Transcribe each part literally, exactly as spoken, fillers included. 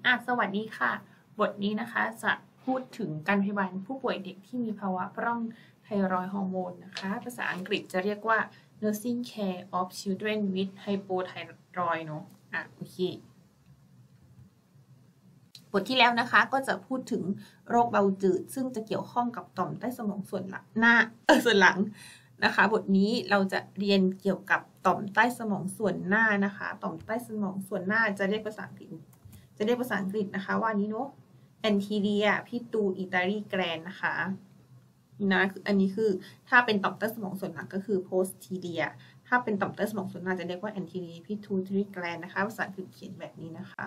อ่ะสวัสดีค่ะบทนี้นะคะจะพูดถึงการพยาบาลผู้ป่วยเด็กที่มีภาวะพร่องไทรอยด์ฮอร์โมนนะคะภาษาอังกฤษจะเรียกว่า nursing care of children with hypothyroid เนอะอ่ะโอเคบทที่แล้วนะคะก็จะพูดถึงโรคเบาจืดซึ่งจะเกี่ยวข้องกับต่อมใต้สมองส่วนหลังหน้าเออส่วนหลังนะคะบทนี้เราจะเรียนเกี่ยวกับต่อมใต้สมองส่วนหน้านะคะต่อมใต้สมองส่วนหน้าจะเรียกภาษาอังกฤษจะเรียกภาษาอังกฤษนะคะว่านี้เนาะ anterior pituitary gland นะคะนะอันนี้คือถ้าเป็นต่อมใต้สมองส่วนหลังก็คือ posterior ถ้าเป็นต่อมใต้สมองส่วนหน้าจะเรียกว่า anterior pituitary gland นะคะภาษาอังกฤษเขียนแบบนี้นะคะ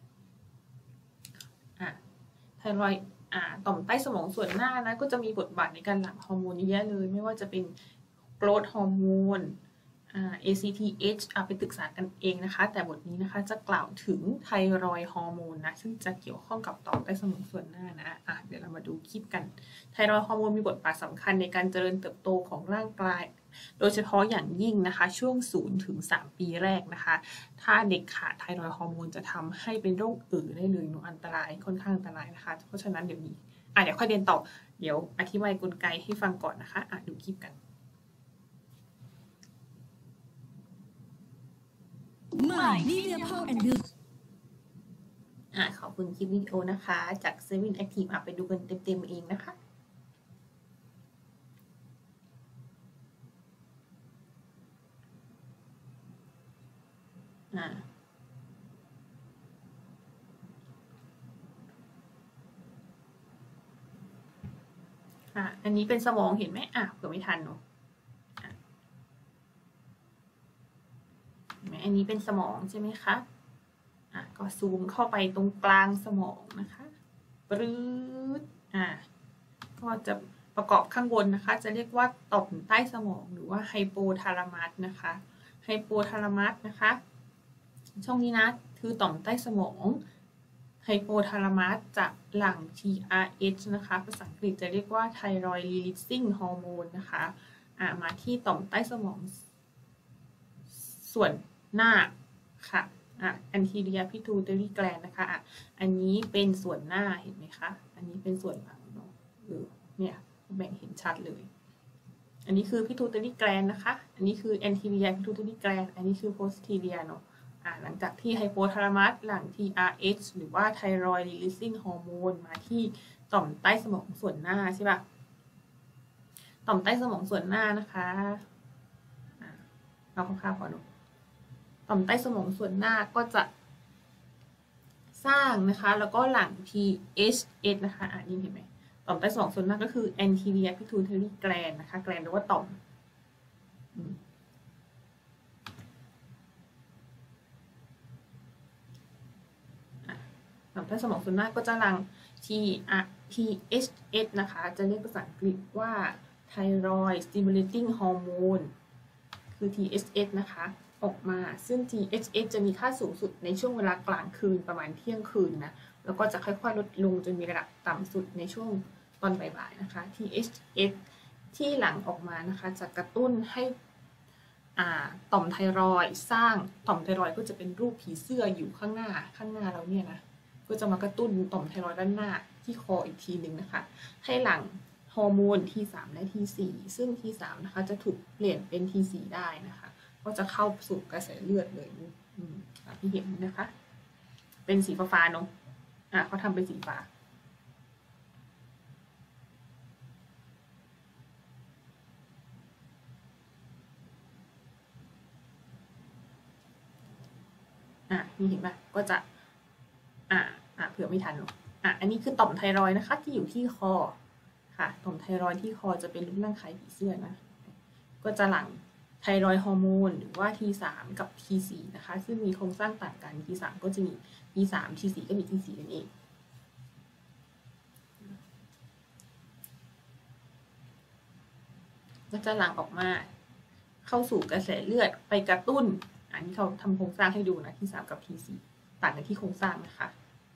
อ่ะไทรอยด์อ่าต่อมใต้สมองส่วนหน้านะก็จะมีบทบาทในการหลั่งฮอร์โมนเยอะแยะเลยไม่ว่าจะเป็นโกรทฮอร์โมนอ่า เอ ซี ที เอช อ่ะไปศึกษากันเองนะคะแต่บทนี้นะคะจะกล่าวถึงไทรอยด์ฮอร์โมนนะซึ่งจะเกี่ยวข้องกับต่อมใต้สมองส่วนหน้านะอ่ะเดี๋ยวเรามาดูคลิปกันไทรอยด์ฮอร์โมนมีบทบาทสำคัญในการเจริญเติบโตของร่างกายโดยเฉพาะอย่างยิ่งนะคะช่วงศูนย์ถึงสามปีแรกนะคะถ้าเด็กขาดไทรอยด์ฮอร์โมนจะทำให้เป็นโรคอื่นได้เลยเนาะอันตรายค่อนข้างอันตรายนะคะเพราะฉะนั้นเดี๋ยวนี้อ่ะเดี๋ยวค่อยเรียนต่อเดี๋ยวอธิบายกลไกให้ฟังก่อนนะคะอ่ะดูคลิปกัน My Media Power and Build อ่ะขอบคุณคลิปวิดีโอนะคะจากเซเว่นแอคทีฟอ่ะไปดูกันเต็มๆเองนะคะอ่าอ่ะอันนี้เป็นสมองเห็นไหมอ่ะเผื่อไม่ทันเนาะอันนี้เป็นสมองใช่ไหมคะอ่ะก็ซูมเข้าไปตรงกลางสมองนะคะปรื๊ดอ่ะก็จะประกอบข้างบนนะคะจะเรียกว่าต่อมใต้สมองหรือว่าไฮโปทาลามัสนะคะไฮโปทาลามัสนะคะช่องนี้นะคือต่อมใต้สมองไฮโปทาลามัสจะหลั่ง ที อาร์ เอช นะคะภาษาอังกฤษจะเรียกว่า Thyroid Releasing Hormone นะคะอ่ะมาที่ต่อมใต้สมองส่วนหน้าค่ะอ่ะ anterior pituitary gland นะคะอ่ะอันนี้เป็นส่วนหน้าเห็นไหมคะอันนี้เป็นส่วนหลังเนาะเออเนี่ยแบ่งเห็นชัดเลยอันนี้คือ pituitary gland นะคะอันนี้คือ anterior pituitary gland อันนี้คือ posterior เนาะอ่ะหลังจากที่ hypothalamus หลัง ที อาร์ เอช หรือว่า thyroid releasing hormone มาที่ต่อมใต้สมองส่วนหน้าใช่ป่ะต่อมใต้สมองส่วนหน้านะคะอ่ะเราคร่าวๆก่อนเนาะต่อมใต้สมองส่วนหน้าก็จะสร้างนะคะแล้วก็หลั่ง ที เอช เอช นะคะอ่านี่เห็นไหมต่อมใต้สมองส่วนหน้าก็คือ anterior pituitary gland นะคะแกลนหรือว่าต่อมต่อมใต้สมองส่วนหน้าก็จะหลั่ง ที เอช เอช นะคะจะเรียกภาษาอังกฤษว่า thyroid stimulating hormone คือ ที เอช เอช นะคะออกมาซึ่ง ที เอช เอช จะมีค่าสูงสุดในช่วงเวลากลางคืนประมาณเที่ยงคืนนะแล้วก็จะค่อยๆลดลงจนมีระดับต่ำสุดในช่วงตอนบ่ายๆนะคะ ที เอช เอช ที่หลั่งออกมานะคะจะกระตุ้นให้ต่อมไทรอยด์สร้างต่อมไทรอยด์ก็จะเป็นรูปผีเสื้ออยู่ข้างหน้าข้างหน้าเราเนี่ยนะก็จะมากระตุ้นต่อมไทรอยด์ด้านหน้าที่คออีกทีหนึ่งนะคะให้หลั่งฮอร์โมน ที สาม และ ที สี่ ซึ่ง ที สาม นะคะจะถูกเปลี่ยนเป็น ที สี่ ได้นะคะก็จะเข้าสู่กระแสเลือดเลยที่เห็นนะคะเป็นสีฟ้าเนาะอ่ะเขาทำเป็นสีฟ้าอ่ะนี่เห็นป่ะก็จะอ่ะอ่ะเผื่อไม่ทันเนาะอ่ะอันนี้คือต่อมไทรอยด์นะคะที่อยู่ที่คอค่ะต่อมไทรอยด์ที่คอจะเป็นรูปร่างคล้ายผีเสื้อนะก็จะหลั่งไทรอยด์ฮอร์โมนหรือว่า ที สาม กับ ที สี่ นะคะซึ่งมีโครงสร้างต่างกัน ที สาม ก็จะมี ที สาม ที สี่ ก็มี ที สี่ นั่นเองก็จะหลั่งออกมาเข้าสู่กระแสเลือดไปกระตุ้นอันนี้เขาทำโครงสร้างให้ดูนะ ที สาม กับ ที สี่ ต่างกันที่โครงสร้างนะคะ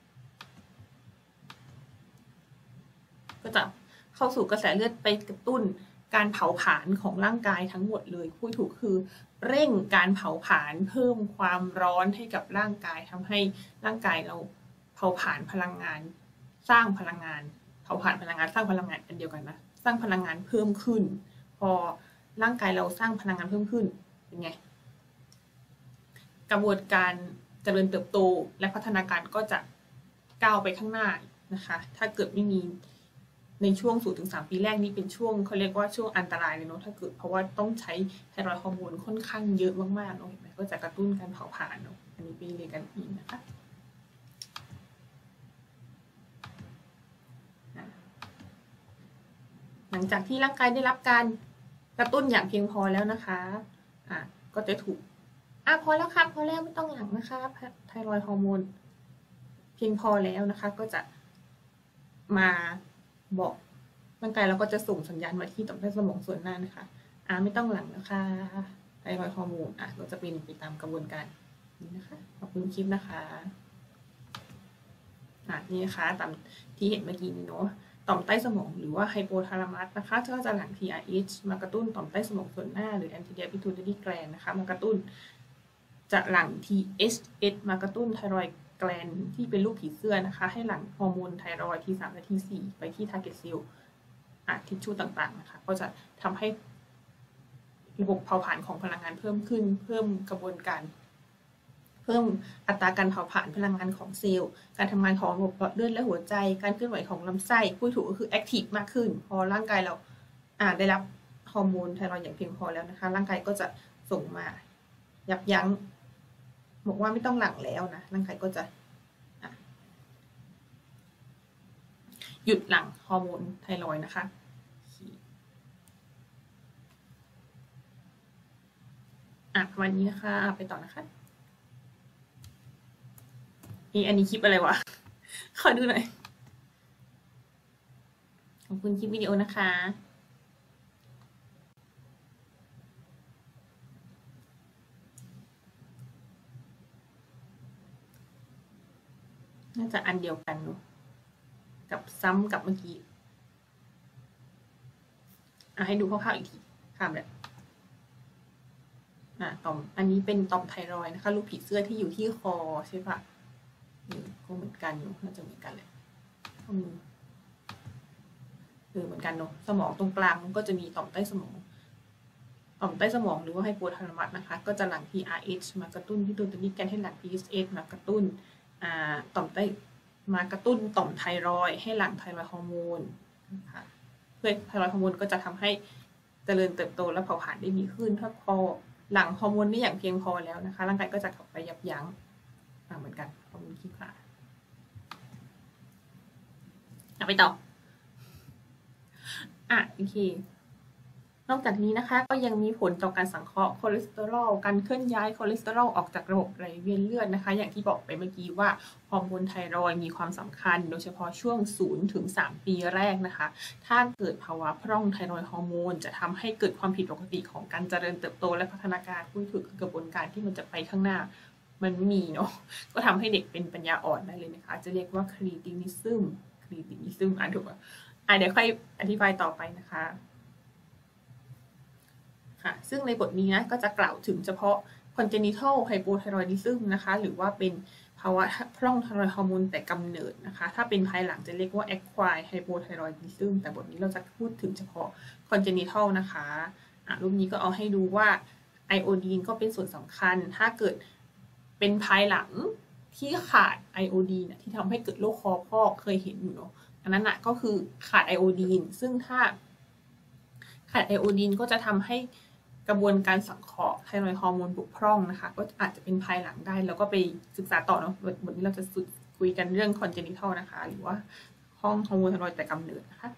ก็จะเข้าสู่กระแสเลือดไปกระตุ้นการเผาผลาญของร่างกายทั้งหมดเลยพูดถูกคือเร่งการเผาผลาญเพิ่มความร้อนให้กับร่างกายทำให้ร่างกายเราเผาผลาญพลังงานสร้างพลังงานเผาผลาญพลังงานสร้างพลังงานอันเดียวกันนะสร้างพลังงานเพิ่มขึ้นพอร่างกายเราสร้างพลังงานเพิ่มขึ้นเป็นไงกระบวนการเจริญเติบโตและพัฒนาการก็จะก้าวไปข้างหน้านะคะถ้าเกิดไม่มีในช่วง ศูนย์ถึงสาม ปีแรกนี้เป็นช่วงเขาเรียกว่าช่วงอันตรายเลยเนาะถ้าเกิดเพราะว่าต้องใช้ไทรอยด์ฮอร์โมนค่อนข้างเยอะมากๆเนาะเห็นไหมก็จะกระตุ้นการเผาผลาญเนาะอันนี้ไปเรียนกันอีกนะคะหลังจากที่ร่างกายได้รับการกระตุ้นอย่างเพียงพอแล้วนะคะอ่ะก็จะถูกอ่ะพอแล้วครับพอแล้วไม่ต้องหลังนะคะไทรอยด์ฮอร์โมนเพียงพอแล้วนะคะก็จะมาบอกร่างกายเราก็จะส่งสัญญาณมาที่ต่อมไส้สมองส่วนหน้านะคะอ่ะไม่ต้องหลังนะคะไทรอยด์ฮอร์โมนอ่ะก็จะเป็นไปตามกระบวนการนี้นะคะขอบคุณคลิปนะคะอ่ะนี่นะคะตามที่เห็นเมื่อกี้นี้เนาะต่อมใต้สมองหรือว่าไฮโปทาลามัสนะคะก็จะหลั่ง ที อาร์ เอช มากระตุ้นต่อมใต้สมองส่วนหน้าหรือ anterior pituitary gland นะคะมากระตุ้นจะหลั่ง ที เอช เอส มากระตุ้นไทรอยด์แกลนที่เป็นรูปผีเสื้อนะคะให้หลั่งฮอร์โมนไทรอยด์ ที สาม และ ที สี่ ไปที่ target cell อ่ะทิชชู่ต่างๆนะคะก็จะทำให้ระบบเผาผลาญของพลังงานเพิ่มขึ้นเพิ่มกระบวนการเพิ่มอัตราการเผาผลาญพลังงานของเซลล์การทำงานของระบบหลอดเลือดและหัวใจการเคลื่อนไหวของลำไส้พูดถูกก็คือแอคทีฟมากขึ้นพอร่างกายเราอ่าได้รับฮอร์โมนไทรอยด์อย่างเพียงพอแล้วนะคะร่างกายก็จะส่งมายับยั้งบอกว่าไม่ต้องหลั่งแล้วนะร่างกายก็จะหยุดหลั่งฮอร์โมนไทรอยด์นะคะอ่ะวันนี้นะคะไปต่อนะคะนี่อันนี้คลิปอะไรวะขอดูหน่อยขอบคุณคลิปวิดีโอนะคะน่าจะอันเดียวกันเนาะกับซ้ำกับเมื่อกี้อ่ะให้ดูคร่าวๆอีกทีข้ามเลยอ่ะต่อมอันนี้เป็นต่อมไทรอยด์นะคะรูปผีเสื้อที่อยู่ที่คอใช่ปะนี่ก็เหมือนกันอยู่น่าจะเหมือนกันเลยข้อมือคือเหมือนกันเนาะสมองตรงกลางมันก็จะมีต่อมใต้สมองต่อมใต้สมองหรือว่าไฮโปทาลามัสนะคะก็จะหลั่ง ที อาร์ เอช มากระตุ้นที่ตัวนี้แกนให้หลั่ง ที เอช เอส มากระตุ้นอ่าต่อมใต้มากระตุ้นต่อมไทรอยด์ให้หลั่งไทรอยด์ฮอร์โมนนะคะเพื่อไทรอยด์ฮอร์โมนก็จะทำให้เจริญเติบโตและเผาผลาญได้ดีขึ้นถ้าพอหลั่งฮอร์โมนได้อย่างเพียงพอแล้วนะคะร่างกายก็จะกลับไปยับยั้งเหมือนกันฮอร์โมนขี้ขลาดไปต่ออ่ะโอเคนอกจากนี้นะคะก็ยังมีผลต่อการสังเคราะห์คอเลสเตอรอลการเคลื่อนย้ายคอเลสเตอรอลออกจากระบบไหลเวียนเลือดนะคะอย่างที่บอกไปเมื่อกี้ว่าฮอร์โมนไทรอยด์มีความสำคัญโดยเฉพาะช่วง ศูนย์ถึงสาม ปีแรกนะคะถ้าเกิดภาวะพร่องไทรอยด์ฮอร์โมนจะทำให้เกิดความผิดปกติของการเจริญเติบโตและพัฒนาการพูดถึงกระบวนการที่มันจะไปข้างหน้ามันไม่มีเนาะก็ทำให้เด็กเป็นปัญญาอ่อนได้เลยนะคะจะเรียกว่าครีตินิซึมครีตินิซึมอ่านถูกป่ะอ่ะเดี๋ยวค่อยอธิบายต่อไปนะคะค่ะซึ่งในบทนี้นะก็จะกล่าวถึงเฉพาะ congenital hypothyroidism นะคะหรือว่าเป็นภาวะพร่องไทรอยด์ฮอร์โมนแต่กำเนิดนะคะถ้าเป็นภายหลังจะเรียกว่า acquired hypothyroidism แต่บทนี้เราจะพูดถึงเฉพาะ congenital นะคะอ่ะรูปนี้ก็เอาให้ดูว่าไอโอดีนก็เป็นส่วนสำคัญถ้าเกิดเป็นภายหลังที่ขาดไอโอดีนที่ทำให้เกิดโรคคอพอกเคยเห็นอยู่เนาะอันนั้นนะก็คือขาดไอโอดีนซึ่งถ้าขาดไอโอดีนก็จะทำให้กระบวนการสังเคราะห์ไทรอยด์ฮอร์โมนบกพร่องนะคะก็อาจจะเป็นภายหลังได้แล้วก็ไปศึกษาต่อเนาะวันนี้เราจะคุยกันเรื่อง congenital นะคะหรือว่าห้องฮอร์โมนไทรอยด์แต่กำเนิดนะคะ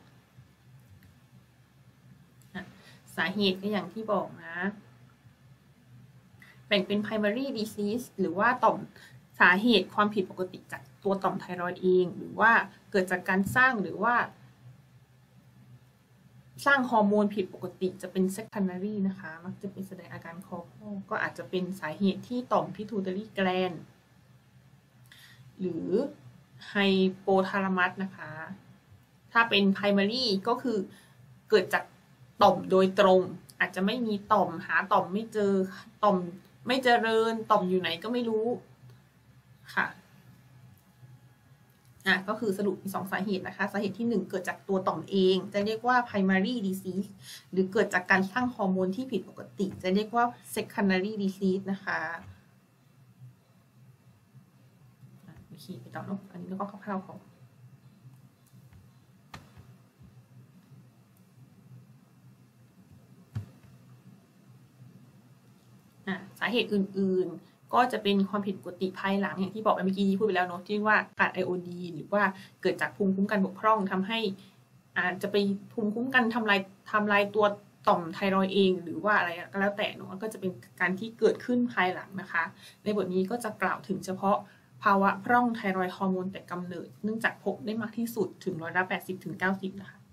สาเหตุก็อย่างที่บอกนะแบ่งเป็น primary disease หรือว่าต่อมสาเหตุความผิดปกติจากตัวต่อมไทรอยด์เองหรือว่าเกิดจากการสร้างหรือว่าสร้างฮอร์โมนผิดปกติจะเป็น secondary นะคะมักจะเป็นแสดงอาการคอพอกก็อาจจะเป็นสาเหตุที่ต่อม pituitary gland หรือไฮโปทาลามัสนะคะถ้าเป็น primary ก็คือเกิดจากต่อมโดยตรงอาจจะไม่มีต่อมหาต่อมไม่เจอต่อมไม่เจริญต่อมอยู่ไหนก็ไม่รู้ค่ะอ่ะก็คือสรุปมีสองสาเหตุนะคะสาเหตุที่หนึ่งเกิดจากตัวต่อมเองจะเรียกว่า primary disease หรือเกิดจากการสร้างฮอร์โมนที่ผิดปกติจะเรียกว่า secondary disease นะคะโอเคไปต่อเนาะอันนี้ก็คร่าวๆของอ่ะสาเหตุอื่นๆก็จะเป็นความผิดปกติภายหลังอย่างที่บอกไปเมื่อกี้ที่พูดไปแล้วเนาะที่ว่าขาดไอโอดีนหรือว่าเกิดจากภูมิคุ้มกันบกพร่องทำให้อาจจะไปภูมิคุ้มกันทำลายทำลายตัวต่อมไทรอยด์เองหรือว่าอะไรก็แล้วแต่เนาะก็จะเป็นการที่เกิดขึ้นภายหลังนะคะในบทนี้ก็จะกล่าวถึงเฉพาะภาวะพร่องไทรอยด์ฮอร์โมนแต่กำเนิดเนื่องจากพบได้มากที่สุดถึงร้อยละแปดสิบถึงเก้าสิบนะคะ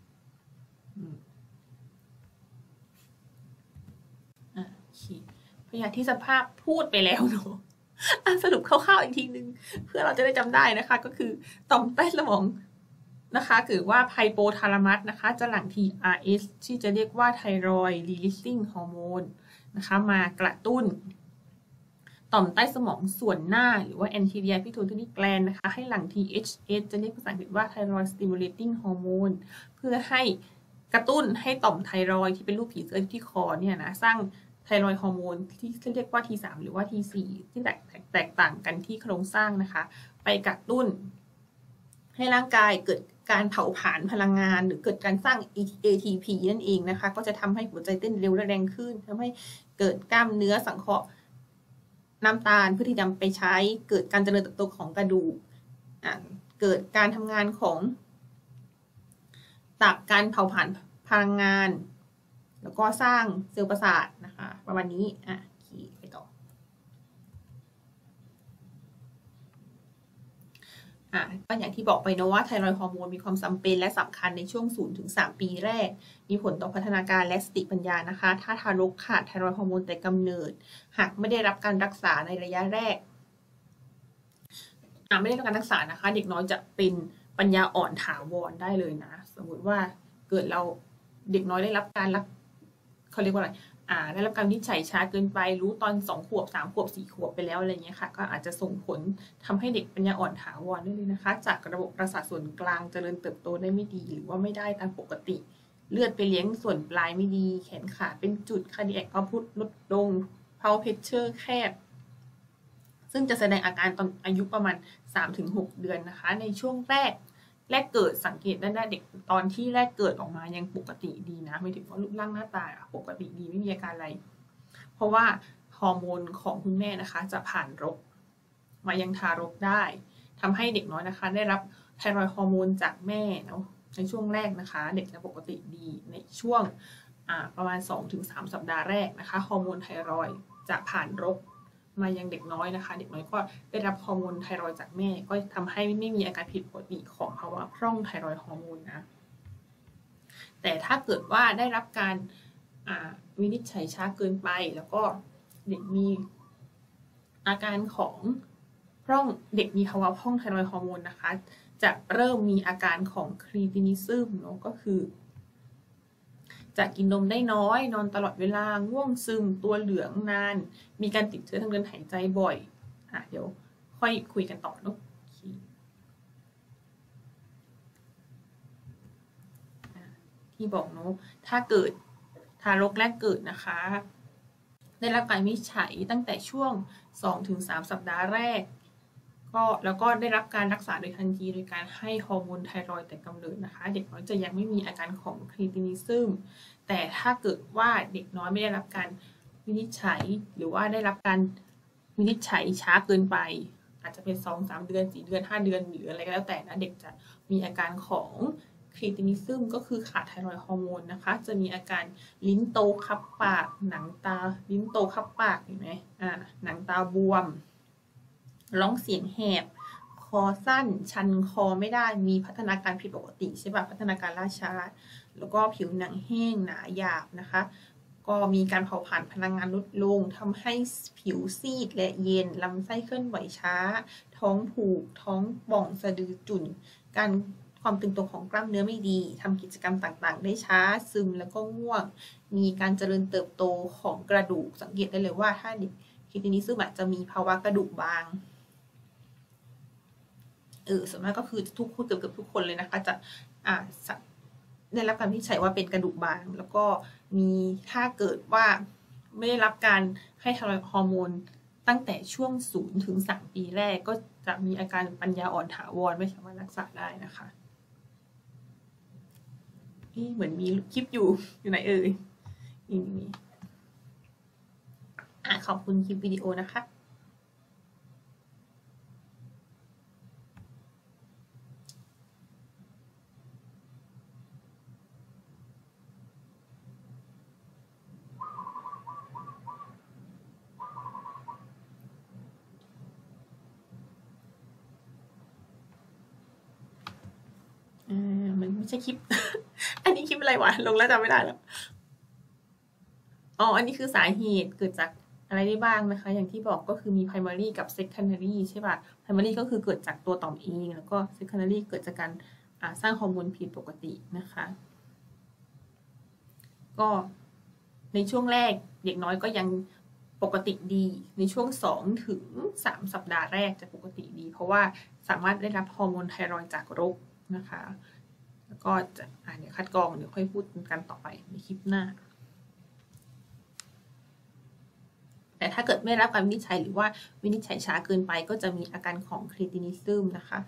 อ่าโอเคพยาธิสภาพพูดไปแล้วเนาะสรุปคร่าวๆอีกทีนึงเพื่อเราจะได้จำได้นะคะก็คือต่อมใต้สมองนะคะหรือว่าไฮโปทาลามัสนะคะจะหลั่ง ที อาร์ เอส ที่จะเรียกว่าไทรอยด์รีลิสซิ่งฮอร์โมนนะคะมากระตุ้นต่อมใต้สมองส่วนหน้าหรือว่า anterior pituitary gland นะคะให้หลั่ง ที เอช เอส จะเรียกภาษาอังกฤษว่า thyroid stimulating hormone เพื่อให้กระตุ้นให้ต่อมไทรอยด์ที่เป็นรูปผีเสื้อที่คอเนี่ยนะสร้างไทรอยด์ฮอร์โมนที่เรียกว่า ที สาม หรือว่า ที สี่ ที่แตกแตกต่างกันที่โครงสร้างนะคะไปกระตุ้นให้ร่างกายเกิดการเผาผลาญพลังงานหรือเกิดการสร้าง เอ ที พี นั่นเองนะคะก็จะทำให้หัวใจเต้นเร็วและแรงขึ้นทำให้เกิดกล้ามเนื้อสังเคราะห์น้ำตาลเพื่อที่จะไปใช้เกิดการเจริญเติบโตของกระดูกเกิดการทำงานของตับการเผาผลาญพลังงานแล้วก็สร้างเซลล์ประสาทนะคะประมาณนี้อ่ะขี่ไปต่ออ่ะก็อย่างที่บอกไปนะว่าไทรอยด์ฮอร์โมนมีความจำเป็นและสำคัญในช่วง ศูนย์ถึงสาม ปีแรกมีผลต่อพัฒนาการและสติปัญญานะคะถ้าทารกขาดไทรอยด์ฮอร์โมนแต่กำเนิดหากไม่ได้รับการรักษาในระยะแรกอ่ะไม่ได้รับการรักษานะคะเด็กน้อยจะเป็นปัญญาอ่อนถาวรได้เลยนะสมมติว่าเกิดเราเด็กน้อยได้รับการรักเขาเรียกว่าอะไรอ่าได้รับการวินิจฉัยช้าเกินไปรู้ตอนสองขวบสามขวบสี่ขวบไปแล้วอะไรเงี้ยค่ะก็อาจจะส่งผลทำให้เด็กปัญญาอ่อนถาวรได้เลยนะคะจากระบบประสาทส่วนกลางเจริญเติบโตได้ไม่ดีหรือว่าไม่ได้ตามปกติเลือดไปเลี้ยงส่วนปลายไม่ดีแขนขาเป็นจุดคาร์ดิแอคเอาท์พุตลดลงเพาเพชเชอร์แคบซึ่งจะแสดงอาการตอนอายุประมาณ สามถึงหก เดือนนะคะในช่วงแรกแรกเกิดสังเกตได้ได้เด็กตอนที่แรกเกิดออกมายังปกติดีนะไม่ถึงว่ารูปร่างหน้าตาปกติดีไม่มีอาการอะไรเพราะว่าฮอร์โมนของคุณแม่นะคะจะผ่านรกมายังทารกได้ทำให้เด็กน้อยนะคะได้รับไทรอยด์ฮอร์โมนจากแม่เนาะในช่วงแรกนะคะเด็กจะปกติดีในช่วงประมาณ สองถึงสาม สัปดาห์แรกนะคะฮอร์โมนไทรอยด์จะผ่านรกมายังเด็กน้อยนะคะเด็กน้อยก็ได้รับฮอร์โมนไทรอยด์จากแม่ก็ทำให้ไม่มีอาการผิดปกติของภาวะพร่องไทรอยด์ฮอร์โมนนะแต่ถ้าเกิดว่าได้รับการวินิจฉัยช้าเกินไปแล้วก็เด็กมีอาการของพร่องเด็กมีภาวะพร่องไทรอยด์ฮอร์โมนนะคะจะเริ่มมีอาการของครีตินิซึมเนาะก็คือจะกินนมได้น้อยนอนตลอดเวลาง่วงซึมตัวเหลืองนานมีการติดเชื้อทางเดินหายใจบ่อยอ่ะเดี๋ยวค่อยคุยกันต่อเนาะที่บอกเนาะถ้าเกิดทารกแรกเกิดนะคะได้รับการวินิจฉัยตั้งแต่ช่วง สองถึงสาม สัปดาห์แรกก็แล้วก็ได้รับการรักษาโดยทันทีโดยการให้ฮอร์โมนไทรอยด์แต่กำเนิดนะคะเด็กน้อยจะยังไม่มีอาการของครีตินิซึมแต่ถ้าเกิดว่าเด็กน้อยไม่ได้รับการวินิจฉัยหรือว่าได้รับการวินิจฉัยช้าเกินไปอาจจะเป็น สองถึงสาม เดือนสี่เดือนห้าเดือนหรืออะไรก็แล้วแต่นะเด็กจะมีอาการของครีตินิซึมก็คือขาดไทรอยด์ฮอร์โมนนะคะจะมีอาการลิ้นโตคับปากหนังตาลิ้นโตคับปากเห็นไหมอ่าหนังตาบวมร้องเสียงแหบคอสั้นชันคอไม่ได้มีพัฒนาการผิดปกติใช่ป่ะพัฒนาการล่าช้าแล้วก็ผิวหนังแห้งหนาหยาบนะคะก็มีการเผาผลาญพลังงานลดลงทำให้ผิวซีดและเย็นลำไส้เคลื่อนไหวช้าท้องผูกท้องป่องสะดือจุ่นการความตึงตัวของกล้ามเนื้อไม่ดีทำกิจกรรมต่างๆได้ช้าซึมแล้วก็ง่วงมีการเจริญเติบโตของกระดูกสังเกตได้เลยว่าถ้าเด็กครีตินิซึมอาจจะมีภาวะกระดูกบางเออส่วนมากก็คือทุกคนเกือบเกือบทุกคนเลยนะคะจะอ่าได้รับการวินิจฉัยว่าเป็นกระดูกบางแล้วก็มีถ้าเกิดว่าไม่ได้รับการให้ไทรอยด์ฮอร์โมนตั้งแต่ช่วงศูนย์ถึงสามปีแรกก็จะมีอาการปัญญาอ่อนถาวรไม่สามารถรักษาได้นะคะนี่เหมือนมีคลิปอยู่อยู่ไหนเอ่ยนี่นี่อ่ะขอบคุณคลิปวิดีโอนะคะมันไม่ใช่คลิป อันนี้คลิปอะไรวะ ลงแล้วจำไม่ได้แล้ว อ๋อ อันนี้คือสาเหตุเกิดจากอะไรได้บ้างนะคะ อย่างที่บอกก็คือมี primary กับ secondary ใช่ป่ะ primary ก็คือเกิดจากตัวต่อมเอง แล้วก็ secondary เกิดจากการสร้างฮอร์โมนผิดปกตินะคะ ก็ในช่วงแรกเด็กน้อยก็ยังปกติดี ในช่วงสองถึงสามสัปดาห์แรกจะปกติดี เพราะว่าสามารถได้รับฮอร์โมนไทรอยด์จากรกนะคะแล้วก็จะอ่าเดี๋ยวคัดกรองเดี๋ยวค่อยพูดกันต่อไปในคลิปหน้าแต่ถ้าเกิดไม่รับการวินิจฉัยหรือว่าวินิจฉัยช้าเกินไปก็จะมีอาการของครีตินิซึมนะคะ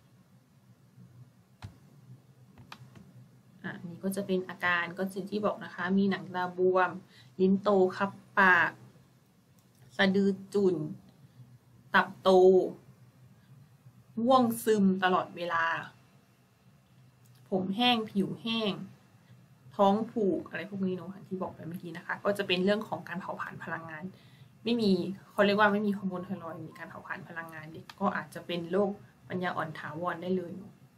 อ่านี่ก็จะเป็นอาการก็สิ่งที่บอกนะคะมีหนังตาบวมลิ้นโตคับปากสะดือจุ่นตับโตง่วงซึมตลอดเวลาผมแห้งผิวแห้งท้องผูกอะไรพวกนี้เนาะที่บอกไปเมื่อกี้นะคะก็จะเป็นเรื่องของการเผาผลาญพลังงานไม่มีเขาเรียกว่าไม่มีฮอร์โมนไทรอยด์มีการเผาผลาญพลังงานเด็กก็อาจจะเป็นโรคปัญญาอ่อนถาวรได้เลย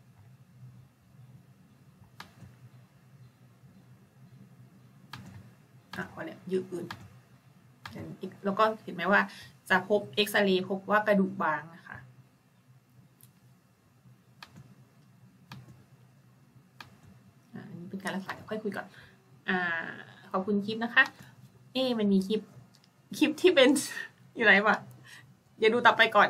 อ่ะพอเนี่ยยืดอื่นแล้วก็เห็นไหมว่าจะพบเอ็กซเรย์พบว่ากระดูกบางนะคะอันนี้เป็นการรักษาค่อยคุยก่อนอ่าขอบคุณคลิปนะคะเอ๊มันมีคลิปคลิปที่เป็นอยู่ไหนวะเดี๋ยวดูต่อไปก่อน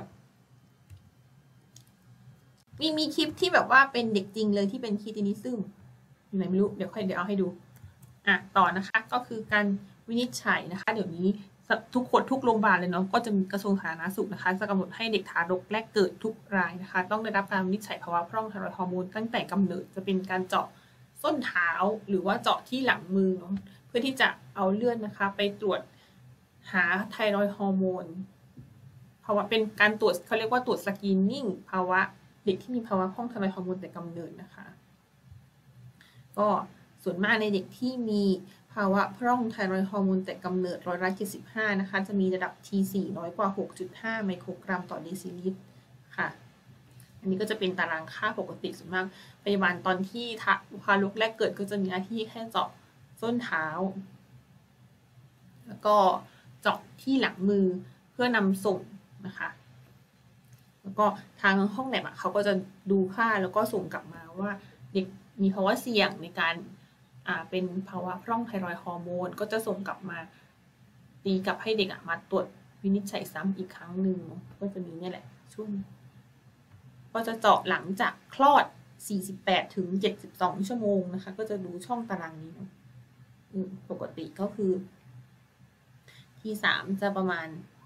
มีมีคลิปที่แบบว่าเป็นเด็กจริงเลยที่เป็นครีตินิซึมอยู่ไหนไม่รู้เดี๋ยวค่อยเดี๋ยวเอาให้ดูอ่ะต่อนะคะก็คือการวินิจฉัยนะคะเดี๋ยวนี้ทุกคนทุกโรงพยาบาลเลยเนาะก็จะมีกระทรวงสาธารณสุขนะคะจะกำหนดให้เด็กทารกแรกเกิดทุกรายนะคะต้องได้รับการวินิจฉัยภาวะพร่องไทรอยด์ฮอร์โมนตั้งแต่กำเนิดจะเป็นการเจาะส้นเท้าหรือว่าเจาะที่หลังมือเนาะเพื่อที่จะเอาเลือดนะคะไปตรวจหาไทรอยด์ฮอร์โมนภาวะเป็นการตรวจเขาเรียกว่าตรวจสกรีนนิ่งภาวะเด็กที่มีภาวะพร่องไทรอยด์ฮอร์โมนแต่กำเนิดนะคะก็ส่วนมากในเด็กที่มีภาวะพร่องไทรอยด์ฮอร์โมนแต่กำเนิดร้อยละเจ็ดสิบห้านะคะจะมีระดับ ที สี่ น้อยกว่า หกจุดห้า ไมโครกรัมต่อเดซิลิตรค่ะอันนี้ก็จะเป็นตารางค่าปกติส่วนมากพยาบาลตอนที่ทารกแรกเกิดก็จะมีหน้าที่แค่เจาะส้นเท้าแล้วก็เจาะที่หลังมือเพื่อนำส่งนะคะแล้วก็ทางห้องแลบเขาก็จะดูค่าแล้วก็ส่งกลับมาว่าเด็กมีภาวะเสี่ยงในการอ่าเป็นภาวะพร่องไทรอยด์ฮอร์โมนก็จะส่งกลับมาตีกลับให้เด็กมาตรวจวินิจฉัยซ้ำอีกครั้งหนึ่งก็จะมีเนี่ยแหละช่วงก็จะเจาะหลังจากคลอดสี่สิบแปดถึงเจ็ดสิบสองชั่วโมงนะคะก็จะดูช่องตารางนี้เนาะปกติก็คือทีสามจะประมาณ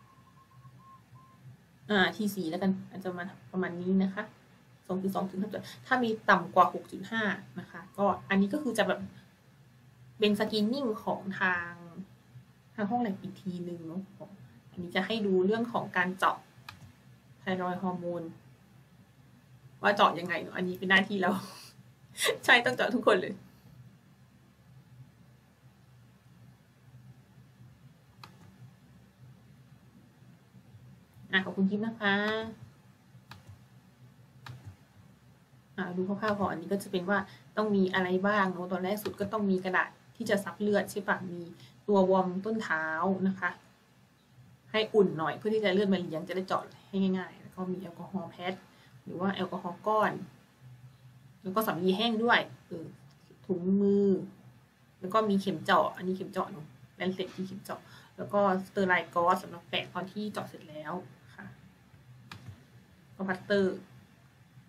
อ่าทีสี่แล้วกันอาจจะมาประมาณนี้นะคะสองจุดสองถึงถ้ามีต่ำกว่า หกจุดห้า นะคะก็อันนี้ก็คือจะแบบเป็นสกรีนนิ่งของทางทางห้องแลบอีกทีนึงเนาะอันนี้จะให้ดูเรื่องของการเจาะไทรอยด์ฮอร์โมนว่าเจาะยังไงเนาะอันนี้เป็นหน้าที่เราใช่ต้องเจาะทุกคนเลยอ่ะขอบคุณคลิปนะคะอ่าดูคร่าวๆพออันนี้ก็จะเป็นว่าต้องมีอะไรบ้างเนาะตอนแรกสุดก็ต้องมีกระดาษที่จะซับเลือดใช่ปะมีตัววอร์มต้นเท้านะคะให้อุ่นหน่อยเพื่อที่จะเลือดมาเลี้ยงจะได้เจาะให้ง่ายๆแล้วก็มีแอลกอฮอล์แพดหรือว่าแอลกอฮอล์ก้อนแล้วก็สำลีแห้งด้วยเออถุงมือแล้วก็มีเข็มเจาะอันนี้เข็มเจาะเนาะแลนเซ็ตที่เข็มเจาะแล้วก็สเตอร์ไลน์กอสสำหรับแปะตอนที่เจาะเสร็จแล้วค่ะก็พัตเตอร์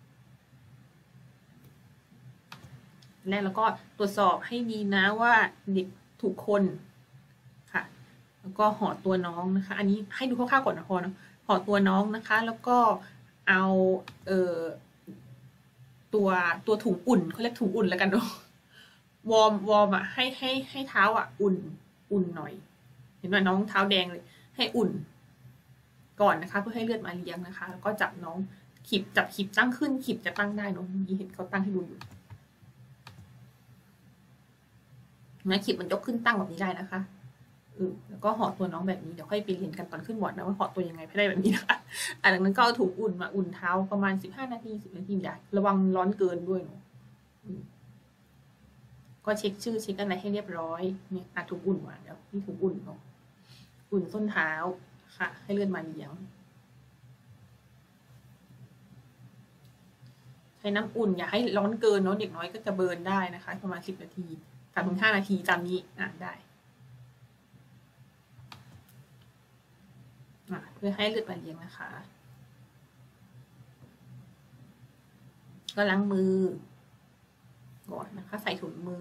แรกแล้วก็ตรวจสอบให้ดีนะว่าเด็กถูกคนค่ะแล้วก็ห่อตัวน้องนะคะอันนี้ให้ดูคร่าวๆก่อนนะพอเนาะห่อตัวน้องนะคะแล้วก็เอาเอ่อตัวตัวถุงอุ่นเขาเรียกถุงอุ่นแล้วกันเนาะวอร์มวอร์มอ่ะให้ให้ให้เท้าอ่ะอุ่นอุ่นหน่อยเห็นไหมน้องเท้าแดงเลยให้อุ่นก่อนนะคะเพื่อให้เลือดมาเลี้ยงนะคะแล้วก็จับน้องขีบจับขีบตั้งขึ้นขีบจะตั้งได้เนาะมีเห็นเขาตั้งให้ดูอยู่นะขีบมันยกขึ้นตั้งแบบนี้ได้นะคะเออแล้วก็ห่อตัวน้องแบบนี้เดี๋ยวค่อยไปเรียนกันตอนขึ้นบอร์ดนะว่าห่อตัวยังไงให้ได้แบบนี้นะคะอันนั้นก็เอาถุงอุ่นมาอุ่นเท้าประมาณสิบห้านาทีสิบนาทีอย่าระวังร้อนเกินด้วยเนาะก็เช็คชื่อเช็คอะไรให้เรียบร้อยเนี่ยอ่ะถุงอุ่นมาเดี๋ยวนี่ถุงอุ่นเนาะอุ่นส้นเท้าค่ะให้เลือดมาเลี้ยงใช้น้ำอุ่นอย่าให้ร้อนเกินเนาะเด็กน้อยก็จะเบิร์นได้นะคะประมาณสิบนาทีสามถึงห้านาทีตามนี้อ่ะได้อ่ะเพื่อให้เลือดมาเลี้ยงนะคะก็ล้างมือก่อนนะคะใส่ถุงมือ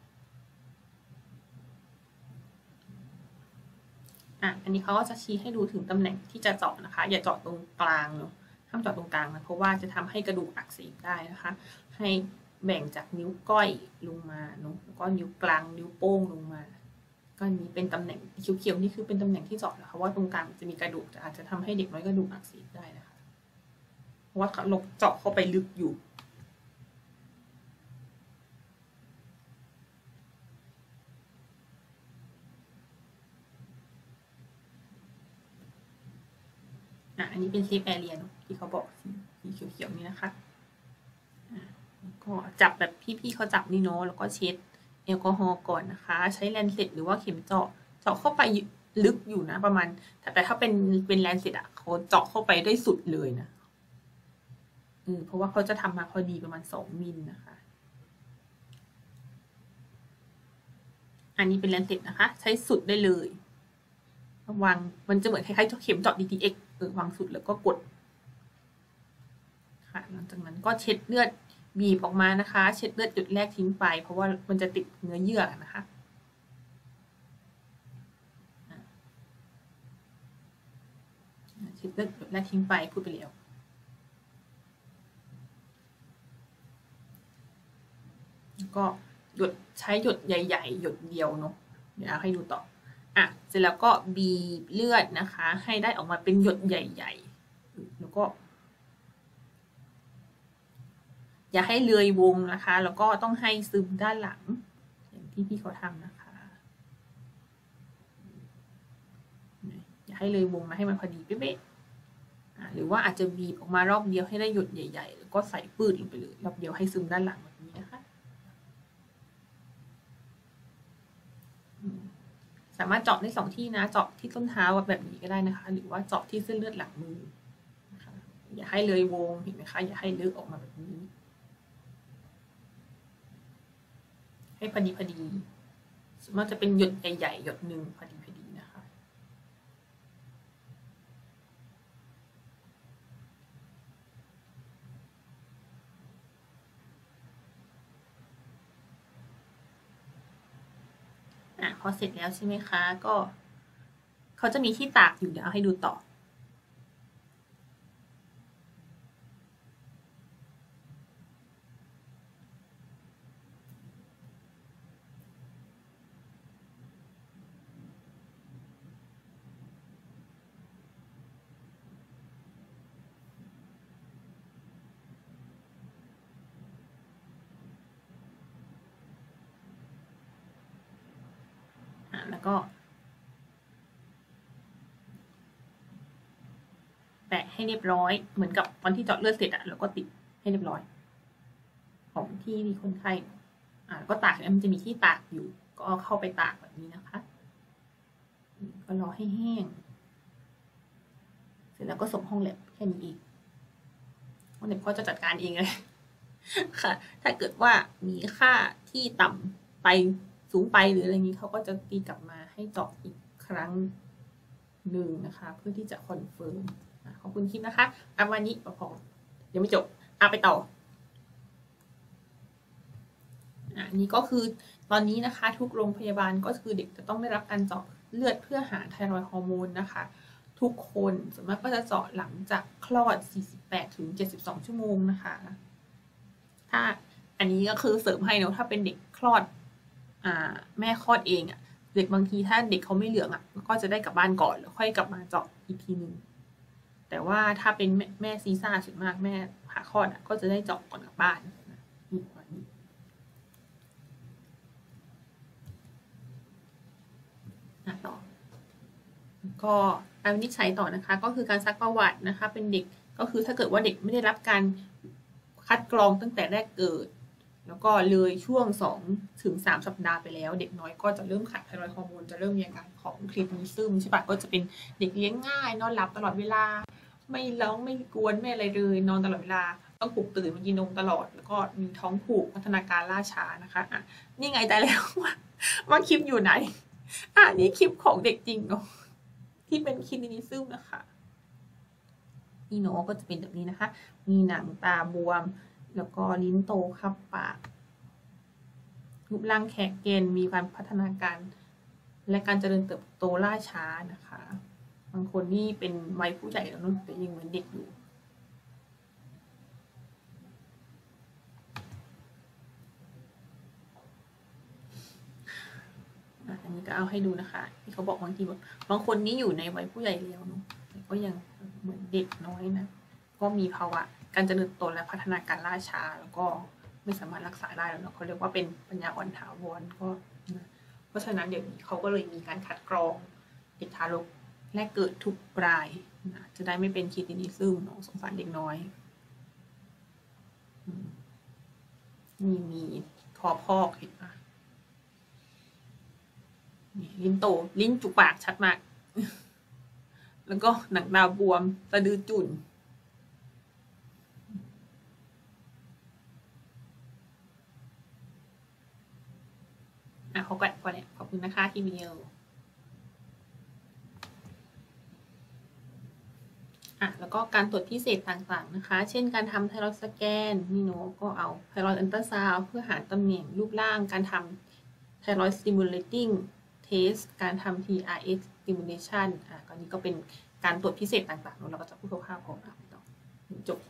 อ่ะอันนี้เขาก็จะชี้ให้ดูถึงตำแหน่งที่จะเจาะนะคะอย่าเจาะตรงกลางเนาะห้ามเจาะตรงกลางนะเพราะว่าจะทำให้กระดูกอักเสบได้นะคะให้แบ่งจากนิ้วก้อยลงมาเนาะแล้วก็นิ้วกลางนิ้วโป้งลงมาก็นี้เป็นตำแหน่งเขียวๆนี่คือเป็นตำแหน่งที่เจาะนะคะว่าตรงกลางจะมีกระดูกอาจจะทำให้เด็กน้อยกระดูกอักเสบได้นะคะเพราะว่าเราเจาะเข้าไปลึกอยู่อ่ะอันนี้เป็นเซฟแอเรียที่เขาบอกสีเขียวๆนี่นะคะก็จับแบบพี่ๆเขาจับนี่เนาะแล้วก็เช็ดแอลกอฮอล์ก่อนนะคะใช้แลนเซ็ตหรือว่าเข็มเจาะเจาะเข้าไปลึกอยู่นะประมาณแต่ถ้าเป็นเป็นแลนเซ็ตอ่ะเขาเจาะเข้าไปได้สุดเลยนะอืมเพราะว่าเขาจะทำมาพอดีประมาณสองมิลนะคะอันนี้เป็นแลนเซ็ตนะคะใช้สุดได้เลยวางมันจะเหมือนคล้ายๆเข็มเจาะ ดี ที เอ็กซ์ เออวางสุดแล้วก็กดค่ะหลังจากนั้นก็เช็ดเลือดบีบออกมานะคะเช็ดเลือดจุดแรกทิ้งไปเพราะว่ามันจะติดเนื้อเยื่อนะคะเช็ดเลือดจุดแรกทิ้งไปพูดไปแล้วแล้วก็หยดใช้หยดใหญ่ๆหยดเดียวเนาะเดี๋ยวให้ดูต่ออ่ะเสร็จแล้วก็บีบเลือดนะคะให้ได้ออกมาเป็นหยดใหญ่ๆแล้วก็อย่าให้เลยวงนะคะแล้วก็ต้องให้ซึมด้านหลังอย่างที่พี่เขาทำนะคะอย่าให้เลยวงนะให้มันพอดีเป๊ะๆหรือว่าอาจจะบีบออกมารอบเดียวให้ได้หยดใหญ่ๆแล้วก็ใส่ปื้ดลงไปเลยรอบเดียวให้ซึมด้านหลังแบบนี้นะคะสามารถเจาะได้สองที่นะเจาะที่ต้นเท้าแบบนี้ก็ได้นะคะหรือว่าเจาะที่เส้นเลือดหลังมือนะคะอย่าให้เลยวงเห็นไหมคะอย่าให้ลึกออกมาแบบนี้ให้พอดีพอดีมันจะเป็นหยดใหญ่ๆหยดหนึ่งพอดีพอดีนะคะอ่ะพอเสร็จแล้วใช่ไหมคะก็เขาจะมีที่ตากอยู่เดี๋ยวเอาให้ดูต่อแล้วก็แปะให้เรียบร้อยเหมือนกับตอนที่เจาะเลือดเสร็จอะแล้วก็ติดให้เรียบร้อยของที่มีคนไข้อ่าก็ตากแล้วมันจะมีที่ตากอยู่ก็เอาเข้าไปตากแบบนี้นะคะก็รอให้แห้งเสร็จแล้วก็ส่งห้องแลบแค่นี้เองห้องแลบก็จะจัดการเองเลยค่ะถ้าเกิดว่ามีค่าที่ต่ำไปสูงไปหรืออะไรนี้เขาก็จะตีกลับมาให้เจาะอีกครั้งหนึ่งนะคะเพื่อที่จะคอนเฟิร์มขอบคุณคลิปนะคะอ่ะวันนี้พอยังไม่จบเอาไปต่ออันนี้ก็คือตอนนี้นะคะทุกโรงพยาบาลก็คือเด็กจะต้องได้รับการเจาะเลือดเพื่อหาไทรอยด์ฮอร์โมนนะคะทุกคนส่วนมากก็จะเจาะหลังจากคลอดสี่สิบแปดถึงเจ็ดสิบสองชั่วโมงนะคะถ้าอันนี้ก็คือเสริมให้เนาะถ้าเป็นเด็กคลอดอ่าแม่คลอดเองอะ่ะเด็กบางทีถ้าเด็กเขาไม่เหลืองอะ่ะก็จะได้กลับบ้านก่อนแล้วค่อยกลับมาเจาะอีกทีนึงแต่ว่าถ้าเป็นแม่แม่ซีซ่าส่วนมากแม่ผ่าคลอดอะ่ะก็จะได้เจาะก่อนกลับบ้านนี่วันนี้ต่อก็การวินิจฉัยต่อนะคะก็คือการซักประวัตินะคะเป็นเด็กก็คือถ้าเกิดว่าเด็กไม่ได้รับการคัดกรองตั้งแต่แรกเกิดแล้วก็เลยช่วงสองถึงสามสัปดาห์ไปแล้วเด็กน้อยก็จะเริ่มขาดไทรอยด์ฮอร์โมนจะเริ่มมีอาการของคลินิซึมใช่ปะก็จะเป็นเด็กเลี้ยงง่ายนอนหลับตลอดเวลาไม่ร้องไม่กวนไม่อะไรเลยนอนตลอดเวลาต้องปลุกตื่นมากินนมตลอดแล้วก็มีท้องผูกพัฒนาการล่าช้านะคะอ่ะนี่ไงได้แล้วว่าว่าคลิปอยู่ไหนอ่ะนี่คลิปของเด็กจริงเนาะที่เป็นคลินิซึมนะคะนี่เนาะก็จะเป็นแบบนี้นะคะมีหนังตาบวมแล้วก็ลิ้นโตคับปากรูปร่างแขกเกณฑ์มีการพัฒนาการและการเจริญเติบโตล่าช้านะคะบางคนนี่เป็นวัยผู้ใหญ่แล้วนุ่นแต่ยังเหมือนเด็กอยู่อันนี้ก็เอาให้ดูนะคะที่เขาบอกบางทีแบบบางคนนี่อยู่ในวัยผู้ใหญ่แล้วเนาะแต่ก็ยังเหมือนเด็กน้อยนะก็มีภาวะการเจริญเติบโตและพัฒนาการล่าช้าแล้วก็ไม่สามารถรักษาได้แล้วเนาะเขาเรียกว่าเป็นปัญญาอ่อนถาวรก็นะเพราะฉะนั้นเดี๋ยวนี้เขาก็เลยมีการคัดกรองเด็กทารกแรกเกิดทุกรายนะจะได้ไม่เป็นคลินิซึมเนาะสงสารเด็กน้อยมีมีคอพอกเห็นปะลิ้นโตลิ้นจุกปากชัดมากแล้วก็หนังตาบวมสะดือจุ่นอ่ะขอก่อนพอเนี่ยขอบคุณนะคะที่วิดีโออ่ะแล้วก็การตรวจพิเศษต่างๆนะคะเช่นการทำไทรอยด์สแกนนี่เนาะก็เอาไทรอยด์อัลตราซาวด์เพื่อหาตำแหน่งรูปร่างการทำไทรอยด์สติมูลเลตติ้งเทสการทำ ที อาร์ เอ็กซ์ stimulation อ่ะก็นี้ก็เป็นการตรวจพิเศษต่างๆเราก็จะพูดคร่าวๆของเราต่อจบ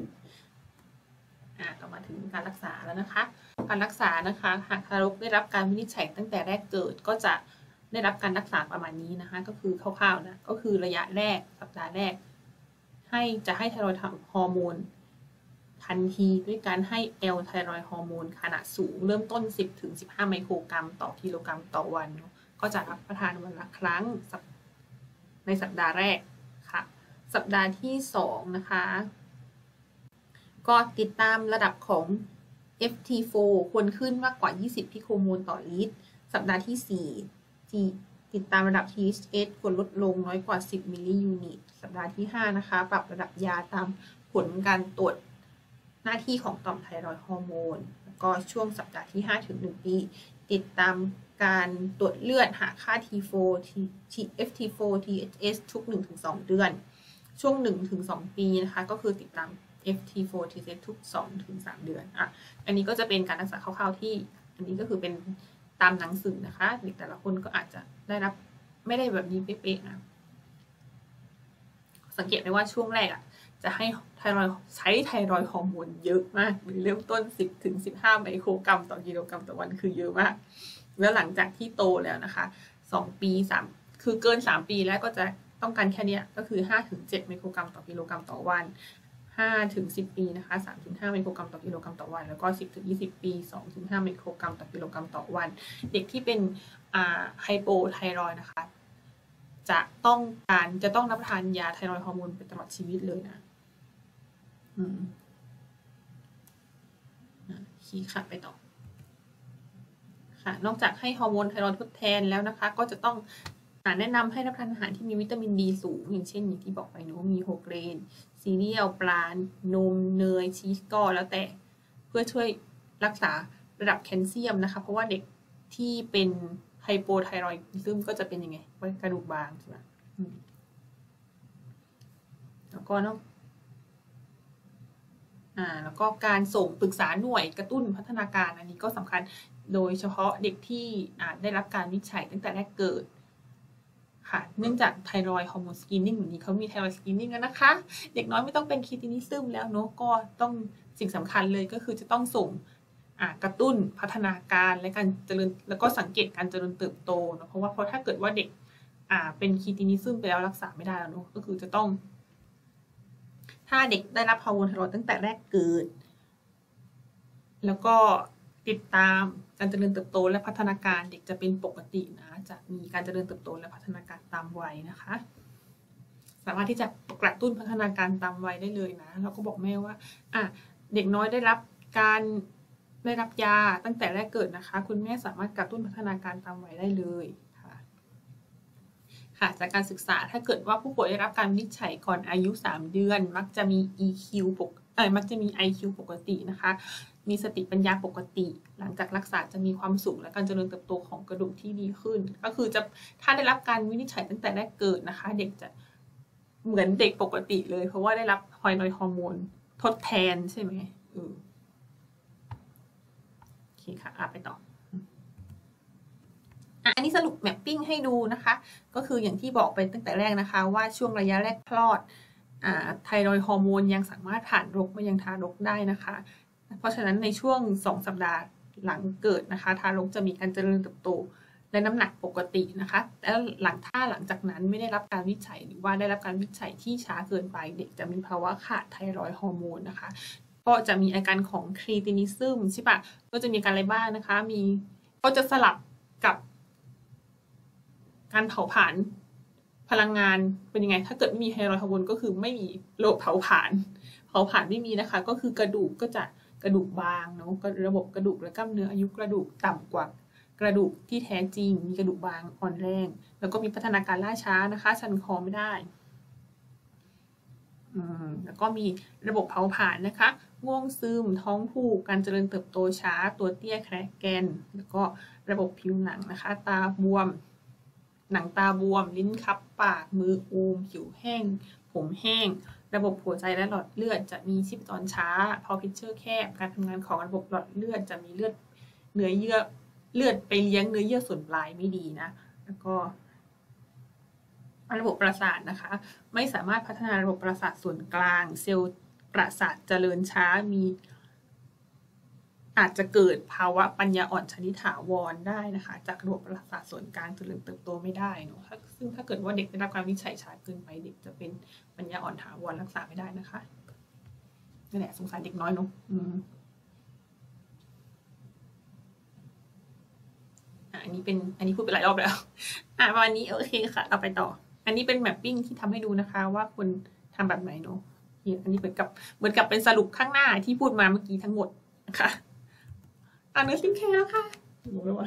อ่ะต่อมาถึงการรักษาแล้วนะคะการรักษานะคะหากทารกได้รับการวินิจฉัยตั้งแต่แรกเกิดก็จะได้รับการรักษาประมาณนี้นะคะก็คือคร่าวๆนะก็คือระยะแรกสัปดาห์แรกให้จะให้ไทรอยด์ฮอร์โมนทันทีด้วยการให้แอลไทรอยด์ฮอร์โมนขนาดสูงเริ่มต้น สิบถึงสิบห้า ไมโครกรัมต่อกิโลกรัมต่อวันก็จะรับประทานวันละครั้งในสัปดาห์แรกค่ะสัปดาห์ที่สองนะคะก็ติดตามระดับของ เอฟ ที โฟร์ ควรขึ้นมากกว่ายี่สิบพิโคโมลต่อลิตรสัปดาห์ที่สี่ติดตามระดับ ที เอช เอส ควรลดลงน้อยกว่าสิบมิลลิยูนิตสัปดาห์ที่ห้านะคะปรับระดับยาตามผลการตรวจหน้าที่ของต่อมไทรอยด์ฮอร์โมนแล้วก็ช่วงสัปดาห์ที่ห้าถึงหนึ่งปีติดตามการตรวจเลือดหาค่า ที โฟร์ เอฟ ที โฟร์ ที เอช เอส ทุก หนึ่งถึงสอง เดือนช่วง หนึ่งถึงสอง ปีนะคะก็คือติดตาม เอฟ ที โฟร์ ที เอช เอส ทุก สองถึงสาม เดือนอ่ะอันนี้ก็จะเป็นการรักษาคร่าวๆที่อันนี้ก็คือเป็นตามหนังสือนะคะเด็กแต่ละคนก็อาจจะได้รับไม่ได้แบบนี้เป๊ะๆนะสังเกตได้ว่าช่วงแรกอ่ะจะให้ไทรอยด์ใช้ไทรอยด์ฮอร์โมนเยอะมากเริ่มต้น สิบถึงสิบห้า ไมโครกรัมต่อกิโลกรัมต่อวันคือเยอะมากแล้วหลังจากที่โตแล้วนะคะสองปีสามคือเกินสามปีแล้วก็จะต้องการแค่นี้ก็คือ ห้าถึงเจ็ด ไมโครกรัมต่อกิโลกรัมต่อวันห้าถึงสิบ ปีนะคะ สามถึงห้า ไมโครกรัมต่อกิโลกรัมต่อวันแล้วก็ สิบถึงยี่สิบ ปี สองถึงห้า ไมโครกรัมต่อกิโลกรัมต่อวันเด็กที่เป็นอ่าไฮโปไทรอยด์นะคะจะต้องการจะต้องรับประทานยาไทรอยด์ฮอร์โมนไปตลอดชีวิตเลยนะอืมขี้ค่ะไปต่อค่ะนอกจากให้ฮอร์โมนไทรอยด์ทดแทนแล้วนะคะก็จะต้องแนะนำให้รับประทานอาหารที่มีวิตามินดีสูงอย่างเช่นอย่างที่บอกไปเนอะมีโฮเกรนซีเรียลปลานมเนยชีสก็แล้วแต่เพื่อช่วยรักษาระดับแคลเซียมนะคะเพราะว่าเด็กที่เป็นไฮโปไทรอยด์ซึมก็จะเป็นยังไงกระดูกบางใช่ไหมแล้วก็เนาะอ่าแล้วก็การส่งปรึกษาหน่วยกระตุ้นพัฒนาการอันนี้ก็สำคัญโดยเฉพาะเด็กที่อ่าได้รับการวิจัยตั้งแต่แรกเกิดค่ะเนื่องจากไทรอยด์ฮอร์โมนสกรีนนิ่งแบบนี้เขามีไทรอยด์สกรีนนิ่งแล้วนะคะเด็กน้อยไม่ต้องเป็นคีตินิซึมแล้วเนาะก็ต้องสิ่งสำคัญเลยก็คือจะต้องส่งกระตุ้นพัฒนาการและการเจริญแล้วก็สังเกตการเจริญเติบโตนะเพราะว่าเพราะถ้าเกิดว่าเด็กอ่าเป็นคีตินิซึมไปแล้วรักษาไม่ได้แล้วเนาะก็คือจะต้องถ้าเด็กได้รับฮอร์โมนไทรอยด์ตั้งแต่แรกเกิดแล้วก็ติดตามการเจริญเติบโตและพัฒนาการเด็กจะเป็นปกตินะจะมีการเจริญเติบโตและพัฒนาการตามวัยนะคะสามารถที่จะกระตุ้นพัฒนาการตามวัยได้เลยนะเราก็บอกแม่ว่าอ่ะเด็กน้อยได้รับการได้รับยาตั้งแต่แรกเกิดนะคะคุณแม่สามารถกระตุ้นพัฒนาการตามวัยได้เลยค่ะค่ะจากการศึกษาถ้าเกิดว่าผู้ป่วยได้รับการวินิจฉัยก่อนอายุสามเดือนมักจะมี อี คิว ปกเอ่อมักจะมี ไอ คิว ปกตินะคะมีสติปัญญาปกติหลังจากรักษาจะมีความสุขและการเจริญเติบโตของกระดูกที่ดีขึ้นก็คือจะถ้าได้รับการวินิจฉัยตั้งแต่แรกเกิดนะคะเด็กจะเหมือนเด็กปกติเลยเพราะว่าได้รับไทรอยด์ฮอร์โมนทดแทนใช่ไหมเออโอเคค่ะอ่ะไปต่ออันนี้สรุปแมปปิ้งให้ดูนะคะก็คืออย่างที่บอกไปตั้งแต่แรกนะคะว่าช่วงระยะแรกคลอดไทรอยด์ฮอร์โมนยังสามารถผ่านรกมายังทารกได้นะคะเพราะฉะนั้นในช่วงสองสัปดาห์หลังเกิดนะคะทารกจะมีการเจริญเติบโตและน้ำหนักปกตินะคะแล้วหลังถ้าหลังจากนั้นไม่ได้รับการวิจัยหรือว่าได้รับการวิจัยที่ช้าเกินไปเด็กจะมีภาวะขาดไทรอยด์ฮอร์โมนนะคะก็จะมีอาการของครีตินิซึมใช่ปะก็จะมีอาการอะไรบ้างนะคะมีก็จะสลับกับการเผาผลาญพลังงานเป็นยังไงถ้าเกิดไม่มีไทรอยด์ฮอร์โมนก็คือไม่มีโรคเผาผลาญเผาผลาญไม่มีนะคะก็คือกระดูกก็จะกระดูกบางเนาะระบบกระดูกและกล้ามเนื้ออายุกระดูกต่ำกว่ากระดูกที่แท้จริงมีกระดูกบางอ่อนแรงแล้วก็มีพัฒนาการล่าช้านะคะชันคอไม่ได้อืมแล้วก็มีระบบเผาผลาญนะคะง่วงซึมท้องผูกการเจริญเติบโตช้าตัวเตี้ยแคระแกนแล้วก็ระบบผิวหนังนะคะตาบวมหนังตาบวมลิ้นคับปากมืออูมผิวแห้งผมแห้งระบบหัวใจและหลอดเลือดจะมีชีพจรช้าพอพิเชอร์แคบการทำงานของระบบหลอดเลือดจะมีเลือดเนื้อเยื่อเลือดไปเลี้ยงเนื้อเยื่อส่วนปลายไม่ดีนะแล้วก็ระบบประสาทนะคะไม่สามารถพัฒนาระบบประสาทส่วนกลางเซลล์ประสาทเจริญช้ามีอาจจะเกิดภาวะปัญญาอ่อนชนิดถาวรได้นะคะจากระบบประสาทส่วนกลางเจริญเติบโตไม่ได้เนาะซึ่งถ้าเกิดว่าเด็กได้รับการวิจัยช้าเกินไปเด็กจะเป็นปัญญาอ่อนถาวรรักษาไม่ได้นะคะนั่นแหละสงสารเด็กน้อยเนาะอันนี้เป็นอันนี้พูดไปหลายรอบแล้วอ่ะวันนี้โอเคค่ะเอาไปต่ออันนี้เป็นแมปปิ้งที่ทำให้ดูนะคะว่าคนทำแบบไหนเนาะอันนี้เหมือนกับเหมือนกับเป็นสรุปข้างหน้าที่พูดมาเมื่อกี้ทั้งหมดนะคะอ่านเนื้อซิงแคร์แล้วค่ะรู้แล้วว่า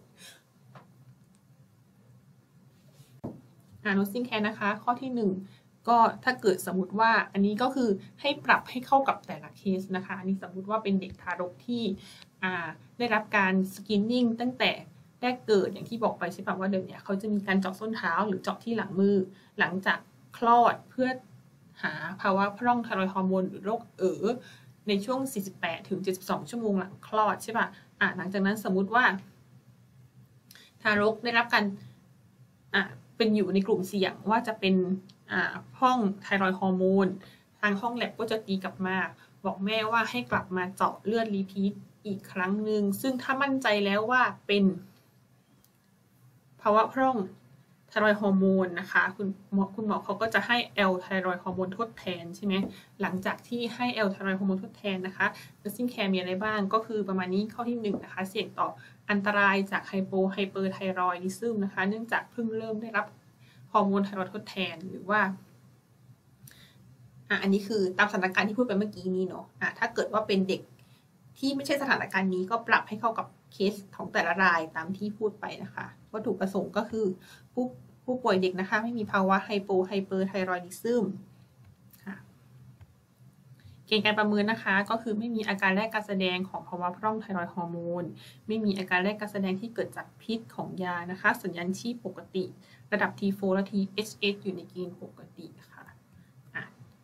อ่านเนื้อซิงแคร์นะคะข้อที่หนึ่งก็ถ้าเกิดสมมติว่าอันนี้ก็คือให้ปรับให้เข้ากับแต่ละเคสนะคะอันนี้สมมติว่าเป็นเด็กทารกที่อ่าได้รับการสกรีนนิ่งตั้งแต่แรกเกิดอย่างที่บอกไปใช่ป่ะว่าเดี๋ยวนี้เขาจะมีการเจาะส้นเท้าหรือเจาะที่หลังมือหลังจากคลอดเพื่อหาภาวะพร่องไทรอยด์ฮอร์โมนหรือโรคเอ๋อในช่วงสี่สิบแปดถึงเจ็ดสิบสองชั่วโมงหลังคลอดใช่ป่ะอ่ะหลังจากนั้นสมมุติว่าทารกได้รับการอ่ะเป็นอยู่ในกลุ่มเสี่ยงว่าจะเป็นอ่าพร่องไทรอยด์ฮอร์โมนทางห้องแลบก็จะตีกลับมาบอกแม่ว่าให้กลับมาเจาะเลือดรีพีทอีกครั้งหนึ่งซึ่งถ้ามั่นใจแล้วว่าเป็นภาวะพร่องไทรอยด์ฮอร์โมนนะคะคุณหมอคุณหมอเขาก็จะให้แอลไทรอยด์ฮอร์โมนทดแทนใช่ไหมหลังจากที่ให้แอลไทรอยด์ฮอร์โมนทดแทนนะคะเนอร์ซิ่งแคร์มีอะไรบ้างก็คือประมาณนี้ข้อที่หนึ่งนะคะเสี่ยงต่ออันตรายจากไฮโปไฮเปอร์ไทรอยดิซึมนะคะเนื่องจากเพิ่งเริ่มได้รับฮอร์โมนไทรอยด์ทดแทนหรือว่าอ่ะอันนี้คือตามสถานการณ์ที่พูดไปเมื่อกี้นี้เนาะอ่ะถ้าเกิดว่าเป็นเด็กที่ไม่ใช่สถานการณ์นี้ก็ปรับให้เข้ากับเคสของแต่ละรายตามที่พูดไปนะคะวัตถุประสงค์ก็คือผู้ผู้ป่วยเด็กนะคะไม่มีภาวะไฮโปไฮเปอร์ไทรอยดิซึมค่ะเกณฑ์การประเมินนะคะก็คือไม่มีอาการแรกการแสดงของภาวะพร่องไทรอยด์ฮอร์โมนไม่มีอาการแรกการแสดงที่เกิดจากพิษของยานะคะสัญญาณชีพปกติระดับ ที โฟร์ และ ที เอช เอส อยู่ในเกณฑ์ปกติค่ะอ่ะ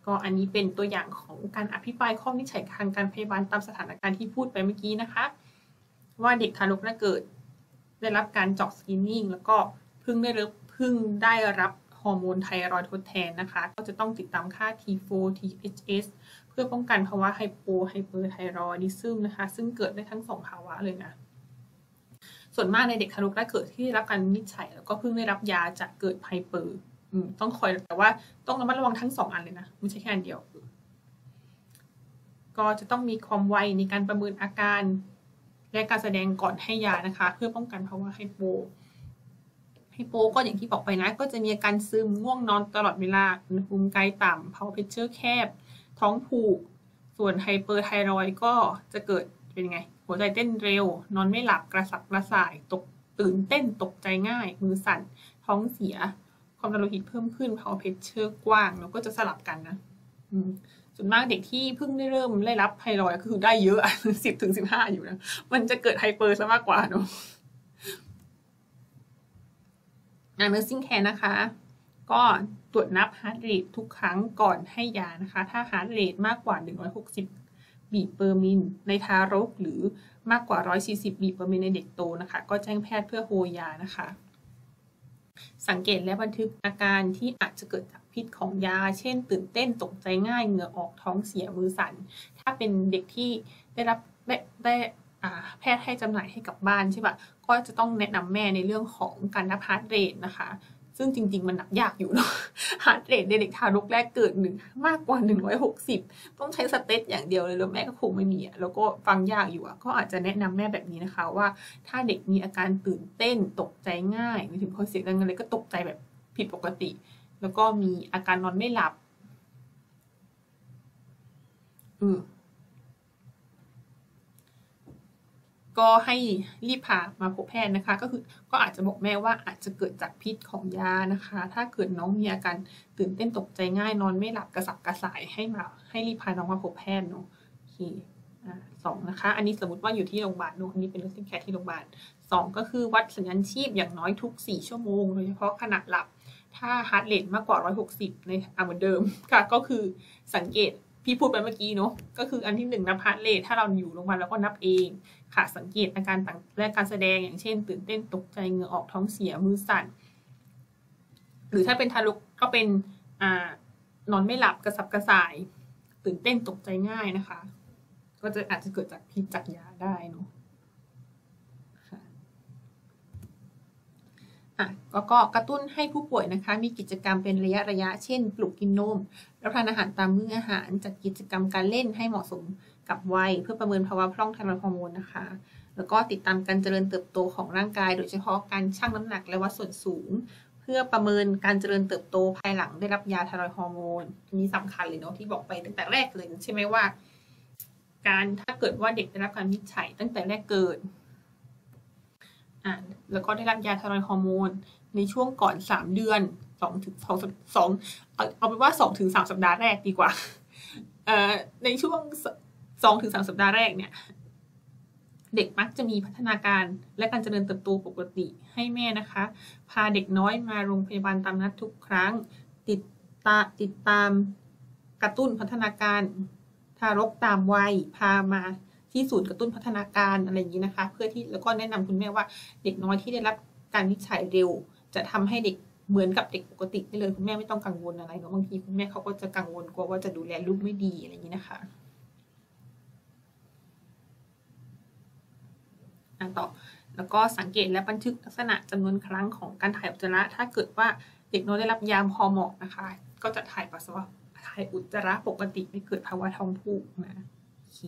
ก็อันนี้เป็นตัวอย่างของการอภิปรายข้อวินิจฉัยทางการพยาบาลตามสถานการณ์ที่พูดไปเมื่อกี้นะคะว่าเด็กทารกแรกเกิดได้รับการเจาะสกรีนนิ่งแล้วก็เพิ่งได้รับเพิ่งได้รับฮอร์โมนไทรอยด์ทดแทนนะคะก็จะต้องติดตามค่า ที โฟร์ ที เอช เอส เพื่อป้องกันภาวะไฮโปไฮเปอร์ไทรอยดิซึมนะคะซึ่งเกิดได้ทั้งสองภาวะเลยนะส่วนมากในเด็กทารกแรกเกิดที่ได้รับการวินิจฉัยแล้วก็เพิ่งได้รับยาจะเกิดไฮเปอร์ต้องคอยแต่ว่าต้องระมัดระวังทั้งสองอันเลยนะไม่ใช่แค่อันเดียวก็จะต้องมีความไวในการประเมินอาการและการแสดงก่อนให้ยานะคะเพื่อป้องกันภาวะไฮโปไฮโปก็อย่างที่บอกไปนะก็จะมีอาการซึมง่วงนอนตลอดเวลาอุณหภูมิกายต่ำเพาเพชเชอร์แคบท้องผูกส่วนไฮเปอร์ไทรอยด์ก็จะเกิดเป็นไงหัวใจเต้นเร็วนอนไม่หลับกระสับกระส่ายตกตื่นเต้นตกใจง่ายมือสั่นท้องเสียความดันโลหิตเพิ่มขึ้นเพาเพชเชอร์กว้างแล้วก็จะสลับกันนะส่วนมากเด็กที่เพิ่งได้เริ่มได้รับไทรอยด์ก็คือได้เยอะสิบถึงสิบห้าอยู่นะมันจะเกิดไฮเปอร์ซะมากกว่าเนาะอ่า nursing care นะคะก็ตรวจนับ heart rate ทุกครั้งก่อนให้ยานะคะถ้า heart rate มากกว่าหนึ่งร้อยหกสิบบีทเปอร์มิลในทารกหรือมากกว่าหนึ่งร้อยสี่สิบบีทเปอร์มิลในเด็กโตนะคะก็แจ้งแพทย์เพื่อโฮยานะคะสังเกตและบันทึกอาการที่อาจจะเกิดจากพิษของยาเช่นตื่นเต้นตกใจง่ายเหงื่อออกท้องเสียมือสั่นถ้าเป็นเด็กที่ได้รับได้ได้แพทย์ให้จำหน่ายให้กับบ้านใช่ปะก็จะต้องแนะนำแม่ในเรื่องของการนับฮาร์ทเรทนะคะซึ่งจริงๆมันนับยากอยู่เนาะฮาร์ทเรทในเด็กทารกแรกเกิดหนึ่งมากกว่าหนึ่งร้อยหกสิบต้องใช้สเตทอย่างเดียวเลยแล้วแม่ก็คงไม่มีแล้วก็ฟังยากอยู่ก็อาจจะแนะนำแม่แบบนี้นะคะว่าถ้าเด็กมีอาการตื่นเต้นตกใจง่ายถึงพอเสียงดังอะไรก็ตกใจแบบผิดปกติแล้วก็มีอาการนอนไม่หลับอืมก็ให้รีบพามาพบแพทย์นะคะก็คือก็อาจจะบอกแม่ว่าอาจจะเกิดจากพิษของยานะคะถ้าเกิดน้องมีอาการตื่นเต้นตกใจง่ายนอนไม่หลับกระสับกระส่ายให้มาให้รีบพาน้องมาพบแพทย์เนาะโอเคอ่าสองนะคะอันนี้สมมติว่าอยู่ที่โรงพยาบาลเนาะอันนี้เป็น nursing care ที่โรงพยาบาลสองก็คือวัดสัญญาณชีพอย่างน้อยทุกสี่ชั่วโมงโดยเฉพาะขณะหลับถ้า heart rate มากกว่าหนึ่งร้อยหกสิบในอ่าเหมือนเดิมค่ะก็คือสังเกตพี่พูดไปเมื่อกี้เนาะก็คืออันที่หนึ่งนับ heart rate ถ้าเราอยู่โรงพยาบาลเราก็นับเองค่ะสังเกตอาการต่างและการแสดงอย่างเช่นตื่นเต้นตกใจเหงื่อออกท้องเสียมือสั่นหรือถ้าเป็นทารกก็เป็นอ่านอนไม่หลับกระสับกระส่ายตื่นเต้นตกใจง่ายนะคะก็จะอาจจะเกิดจากพิษจากยาได้เนาะค่ะอ่ะก็กระตุ้นให้ผู้ป่วยนะคะมีกิจกรรมเป็นระยะระยะเช่นปลุกกินนมรับประทานอาหารตามมื้ออาหารจัดกิจกรรมการเล่นให้เหมาะสมกับวัยเพื่อประเมินภาวะพร่องทางฮอร์โมนนะคะแล้วก็ติดตามการเจริญเติบโตของร่างกายโดยเฉพาะการชั่งน้ำหนักและวัดส่วนสูงเพื่อประเมินการเจริญเติบโตภายหลังได้รับยาไทรอยด์ฮอร์โมนอันนี้สำคัญเลยเนาะที่บอกไปตั้งแต่แรกเลยใช่ไหมว่าการถ้าเกิดว่าเด็กได้รับการวินิจฉัยตั้งแต่แรกเกิดอ่าแล้วก็ได้รับยาไทรอยด์ฮอร์โมนในช่วงก่อนสามเดือนสองถึงสองสองเอาเอาเป็นว่าสองถึงสามสัปดาห์แรกดีกว่าเอ่อในช่วงสองถึงสามสัปดาห์แรกเนี่ยเด็กมักจะมีพัฒนาการและการเจริญเติบโตปกติให้แม่นะคะพาเด็กน้อยมาโรงพยาบาลตามนัดทุกครั้งติดตาติดตามกระตุ้นพัฒนาการทารกตามวัยพามาที่ศูนย์กระตุ้นพัฒนาการอะไรอย่างนี้นะคะเพื่อที่แล้วก็แนะนำคุณแม่ว่าเด็กน้อยที่ได้รับการวินิจฉัยเร็วจะทำให้เด็กเหมือนกับเด็กปกติได้เลยคุณแม่ไม่ต้องกังวลอะไรเนาะบางทีคุณแม่เขาก็จะกังวลกลัวว่าจะดูแลลูกไม่ดีอะไรอย่างนี้นะคะอ่ะต่อแล้วก็สังเกตและบันทึกลักษณะจำนวนครั้งของการถ่ายอุจจาระถ้าเกิดว่าเด็กน้อยได้รับยาพอเหมาะนะคะก็จะถ่ายปัสสาวะถ่ายอุจจาระปกติไม่เกิดภาวะท้องผูกนะโอเค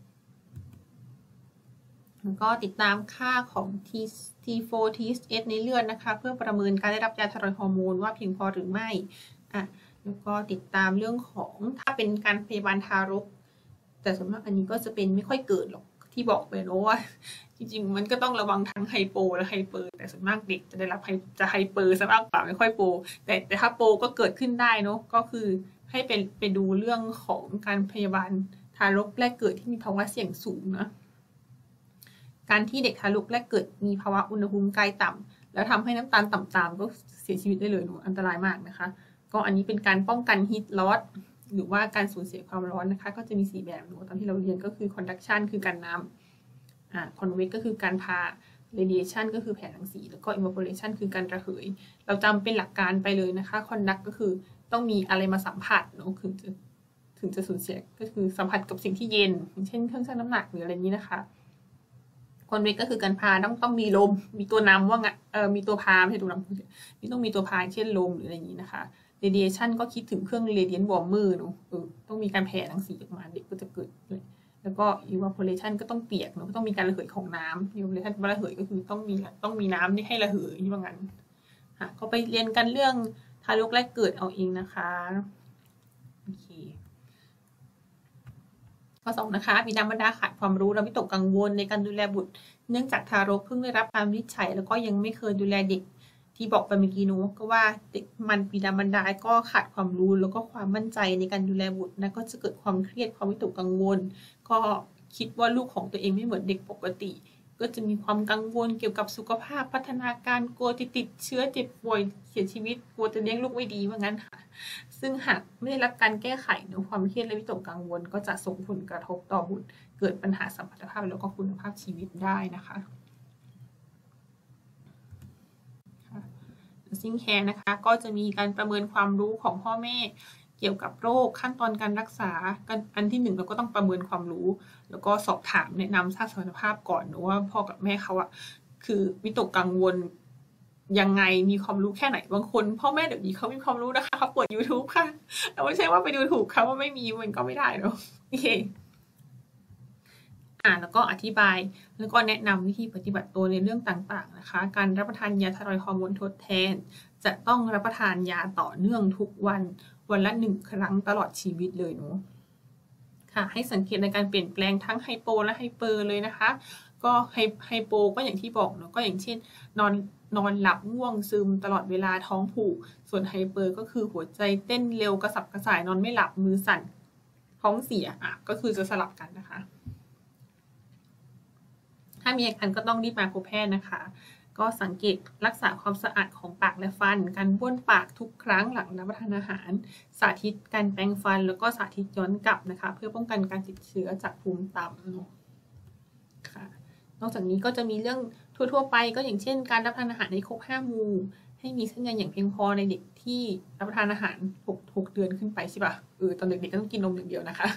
แล้วก็ติดตามค่าของ ที โฟร์ ที เอช เอส ในเลือดนะคะเพื่อประเมินการได้รับยาไทรอยด์ฮอร์โมนว่าเพียงพอหรือไม่อ่ะแล้วก็ติดตามเรื่องของถ้าเป็นการพยาบาลทารกแต่ส่วนมากอันนี้ก็จะเป็นไม่ค่อยเกิดหรอกที่บอกไปเนาะว่าจริงๆมันก็ต้องระวังทั้งไฮโปและไฮเปอร์แต่ส่วนมากเด็กจะได้รับจะไฮเปอร์ซะมากกว่าไม่ค่อยโปแต่แต่ถ้าโปก็เกิดขึ้นได้เนาะก็คือให้เป็นไปดูเรื่องของการพยาบาลทารกแรกเกิดที่มีภาวะเสี่ยงสูงนะการที่เด็กทารกแรกเกิดมีภาวะอุณหภูมิกายต่ำแล้วทำให้น้ำตาลต่ำๆก็เสียชีวิตได้เลยเนาะอันตรายมากนะคะก็อันนี้เป็นการป้องกันฮีทลอสหรือว่าการสูญเสียความร้อนนะคะก็จะมีสี่แบบตอนที่เราเรียนก็คือ conduction คือการนำอ่า convect ก็คือการพา radiation ก็คือแผ่รังสีแล้วก็ evaporation คือการระเหยเราจำเป็นหลักการไปเลยนะคะ conduct ก็คือต้องมีอะไรมาสัมผัสเนาะถึงจะถึงจะสูญเสียก็คือสัมผัสกับสิ่งที่เย็นอย่างเช่นเครื่องชั่งน้ำหนักหรืออะไรนี้นะคะconvect ก็คือการพาต้องต้องมีลมมีตัวนำว่าไงเออมีตัวพาไม่ใช่ตัวนำนี่ต้องมีตัวพาเช่นลมหรืออะไรอย่างนี้นะคะ radiation ก็คิดถึงเครื่อง radiant warmer เนาะเออต้องมีการแผ่รังสีออกมาเด็กก็จะเกิดเลยแล้วก็ evaporation ก็ต้องเปียกเนาะก็ต้องมีการระเหยของน้ำ evaporation ระเหยก็คือต้องมีต้องมีน้ำที่ให้ระเหยนี่ว่างั้นค่ะก็ไปเรียนกันเรื่องทารกแรกเกิดเอาเองนะคะโอเคข้อสองนะคะบิดามารดาขาดความรู้และวิตกกังวลในการดูแลบุตรเนื่องจากทารกเพิ่งได้รับการวินิจฉัยแล้วก็ยังไม่เคยดูแลเด็กที่บอกไปเมื่อกี้นู้ก็ว่าเด็กมันบิดามารดาก็ขาดความรู้แล้วก็ความมั่นใจในการดูแลบุตรนะก็จะเกิดความเครียดความวิตกกังวลก็คิดว่าลูกของตัวเองไม่เหมือนเด็กปกติก็จะมีความกังวลเกี่ยวกับสุขภาพพัฒนาการกลัวจะติดเชื้อเจ็บป่วยเสียชีวิตกลัวจะเลี้ยงลูกไม่ดีว่างั้นค่ะซึ่งหากไม่ได้รับการแก้ไขเนาะความเครียดและวิตกกังวลก็จะส่งผลกระทบต่อบุตรเกิดปัญหาสัมพันธภาพแล้วก็คุณภาพชีวิตได้นะคะซิงแคร์นะคะก็จะมีการประเมินความรู้ของพ่อแม่เกี่ยวกับโรคขั้นตอนการรักษาอันที่หนึ่งเราก็ต้องประเมินความรู้แล้วก็สอบถามแนะนำทราบสภาพก่อนนะว่าพ่อกับแม่เขาอะคือวิตกกังวลยังไงมีความรู้แค่ไหนบางคนพ่อแม่เดี๋ยวนี้เขามีความรู้นะคะเขาเปิด YouTube ค่ะแต่ไม่ใช่ว่าไปดูถูกเขาว่าไม่มีมันก็ไม่ได้เนาะโอเคอ่าแล้วก็อธิบายแล้วก็แนะนำวิธีปฏิบัติตัวในเรื่องต่างๆนะคะการรับประทานยาไทรอยด์ฮอร์โมนทดแทนจะต้องรับประทานยาต่อเนื่องทุกวันวันละหนึ่งครั้งตลอดชีวิตเลยเนาะค่ะให้สังเกตในการเปลี่ยนแปลงทั้งไฮโปและไฮเปอร์เลยนะคะก็ไฮไฮโปก็อย่างที่บอกเนาะก็อย่างเช่นนอนนอนหลับง่วงซึมตลอดเวลาท้องผูกส่วนไฮเปอร์ก็คือหัวใจเต้นเร็วกระสับกระส่ายนอนไม่หลับมือสั่นท้องเสียอ่ะก็คือจะสลับกันนะคะถ้ามีอาการก็ต้องรีบมาพบแพทย์นะคะก็สังเกตรักษาความสะอาดของปากและฟันการบ้วนปากทุกครั้งหลังรับประทานอาหารสาธิตการแปรงฟันแล้วก็สาธิตย้อนกลับนะคะเพื่อป้องกันการติดเชื้อจากภูมิต่ำค่ะนอกจากนี้ก็จะมีเรื่องทั่วๆไปก็อย่างเช่นการรับประทานอาหารในครบห้าหมู่ให้มีเส้นใยอย่างเพียงพอในเด็กที่รับประทานอาหารหกเดือนขึ้นไปใช่ป่ะเออตอนเด็กๆก็ต้องกินนมอย่างเดียวนะคะ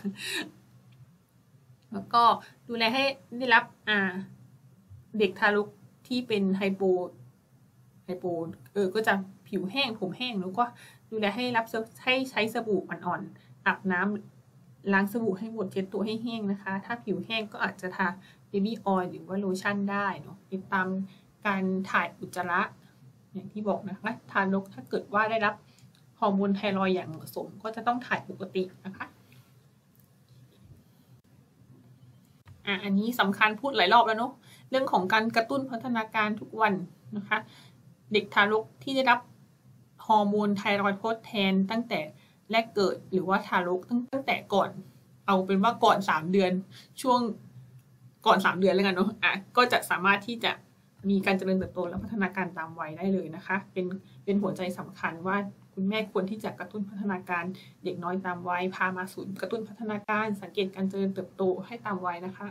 แล้วก็ดูแลให้ได้รับอ่าเด็กทารกที่เป็นไฮโปไฮโปเออก็จะผิวแห้งผมแห้งแล้วก็ดูแลให้รับให้ใช้สบู่อ่อนๆอาบน้ำล้างสบู่ให้หมดเช็ดตัวให้แห้งนะคะถ้าผิวแห้งก็อาจจะทาเบบี้ออยล์หรือว่าโลชั่นได้เนาะติดตามการถ่ายอุจจาระอย่างที่บอกนะคะทารกถ้าเกิดว่าได้รับฮอร์โมนไทรอยด์อย่างเหมาะสมก็จะต้องถ่ายปกตินะคะอ่ะอันนี้สำคัญพูดหลายรอบแล้วเนาะเรื่องของการกระตุ้นพัฒนาการทุกวันนะคะเด็กทารกที่ได้รับฮอร์โมนไทรอยด์ทดแทนตั้งแต่แรกเกิดหรือว่าทารกตั้งแต่ก่อนเอาเป็นว่าก่อนสามเดือนช่วงก่อนสามเดือนแล้วกันเนาะอ่ะก็จะสามารถที่จะมีการเจริญเติบโตและพัฒนาการตามวัยได้เลยนะคะเป็นเป็นหัวใจสำคัญว่าคุณแม่ควรที่จะกระตุ้นพัฒนาการเด็กน้อยตามวัยพามาศูนย์กระตุ้นพัฒนาการสังเกตการเจริญเติบโตให้ตามวัยนะคะ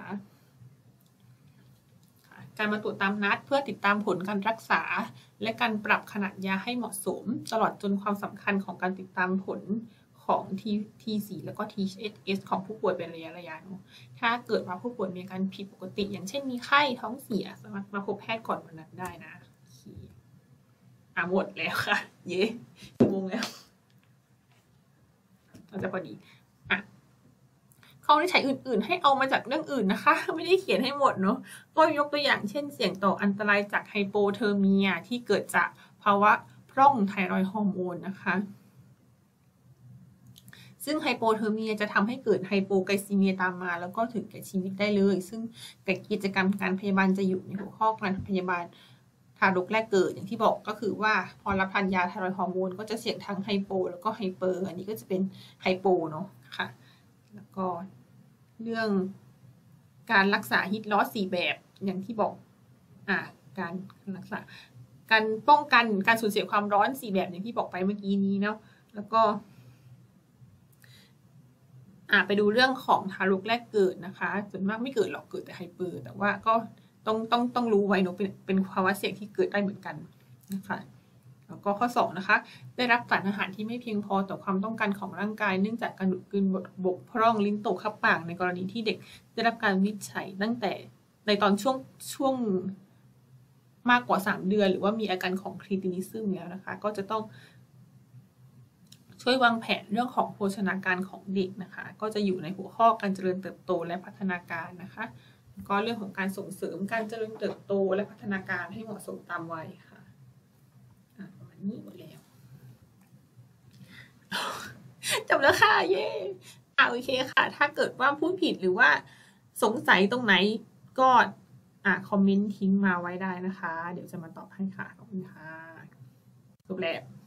การมาตรวจตามนัดเพื่อติดตามผลการรักษาและการปรับขนาดยาให้เหมาะสมตลอดจนความสำคัญของการติดตามผลของ ที โฟร์ แล้วก็ ที เอช เอส ของผู้ป่วยเป็นระยะระยะเนาะถ้าเกิดว่าผู้ป่วยมีอาการผิดปกติอย่างเช่นมีไข้ท้องเสียสามารถมาพบแพทย์ก่อนวันนั้นได้นะอ่ะหมดแล้วค่ะเย้งงแล้วเราจะพอดีอ่ะข้อวินิจฉัยอื่นๆให้เอามาจากเรื่องอื่นนะคะไม่ได้เขียนให้หมดเนาะก็ยกตัวอย่างเช่นเสี่ยงต่ออันตรายจากไฮโปเทอร์เมียที่เกิดจากภาวะพร่องไทรอยด์ฮอร์โมนนะคะซึ่งไฮโปเทอร์เมียจะทำให้เกิดไฮโปไกลซีเมียตามมาแล้วก็ถึงแก่ชีวิตได้เลยซึ่งกิจกรรมการพยาบาลจะอยู่ในหัวข้อการพยาบาลทารกแรกเกิดอย่างที่บอกก็คือว่าพอรับทานยาไทรอยด์ฮอร์โมนก็จะเสี่ยงทั้งไฮโปแล้วก็ไฮเปอร์อันนี้ก็จะเป็นไฮโปเนาะค่ะแล้วก็เรื่องการรักษาฮีทลอสสี่แบบอย่างที่บอกอ่าการรักษาการป้องกันการสูญเสียความร้อนสี่แบบอย่างที่บอกไปเมื่อกี้นี้เนาะแล้วก็อ่ะไปดูเรื่องของทารกแรกเกิดนะคะส่วนมากไม่เกิดหรอกเกิดแต่ไฮเปอร์แต่ว่าก็ต้องต้องต้องรู้ไว้เนอะเป็นเป็นภาวะเสี่ยงที่เกิดได้เหมือนกันนะคะแล้วก็ข้อสองนะคะได้รับสารอาหารที่ไม่เพียงพอต่อความต้องการของร่างกายเนื่องจากการดูดกลืนบกพร่องลิ้นโตคับปากในกรณีที่เด็กได้รับการวินิจฉัยตั้งแต่ในตอนช่วงช่วงมากกว่าสามเดือนหรือว่ามีอาการของครีตินิซึมแล้วนะคะก็จะต้องช่วยวางแผนเรื่องของโภชนาการของเด็กนะคะก็จะอยู่ในหัวข้อการเจริญเติบโตและพัฒนาการนะคะก็เรื่องของการส่งเสริมการเจริญเติบโตและพัฒนาการให้เหมาะสมตามวัยค่ะประมาณนี้หมดแล้วจบแล้วค่ะเย้อ่ะโอเคค่ะถ้าเกิดว่าพูดผิดหรือว่าสงสัยตรงไหนก็อ่ะคอมเมนต์ทิ้งมาไว้ได้นะคะเดี๋ยวจะมาตอบให้ค่ะขอบคุณค่ะจบแล้ว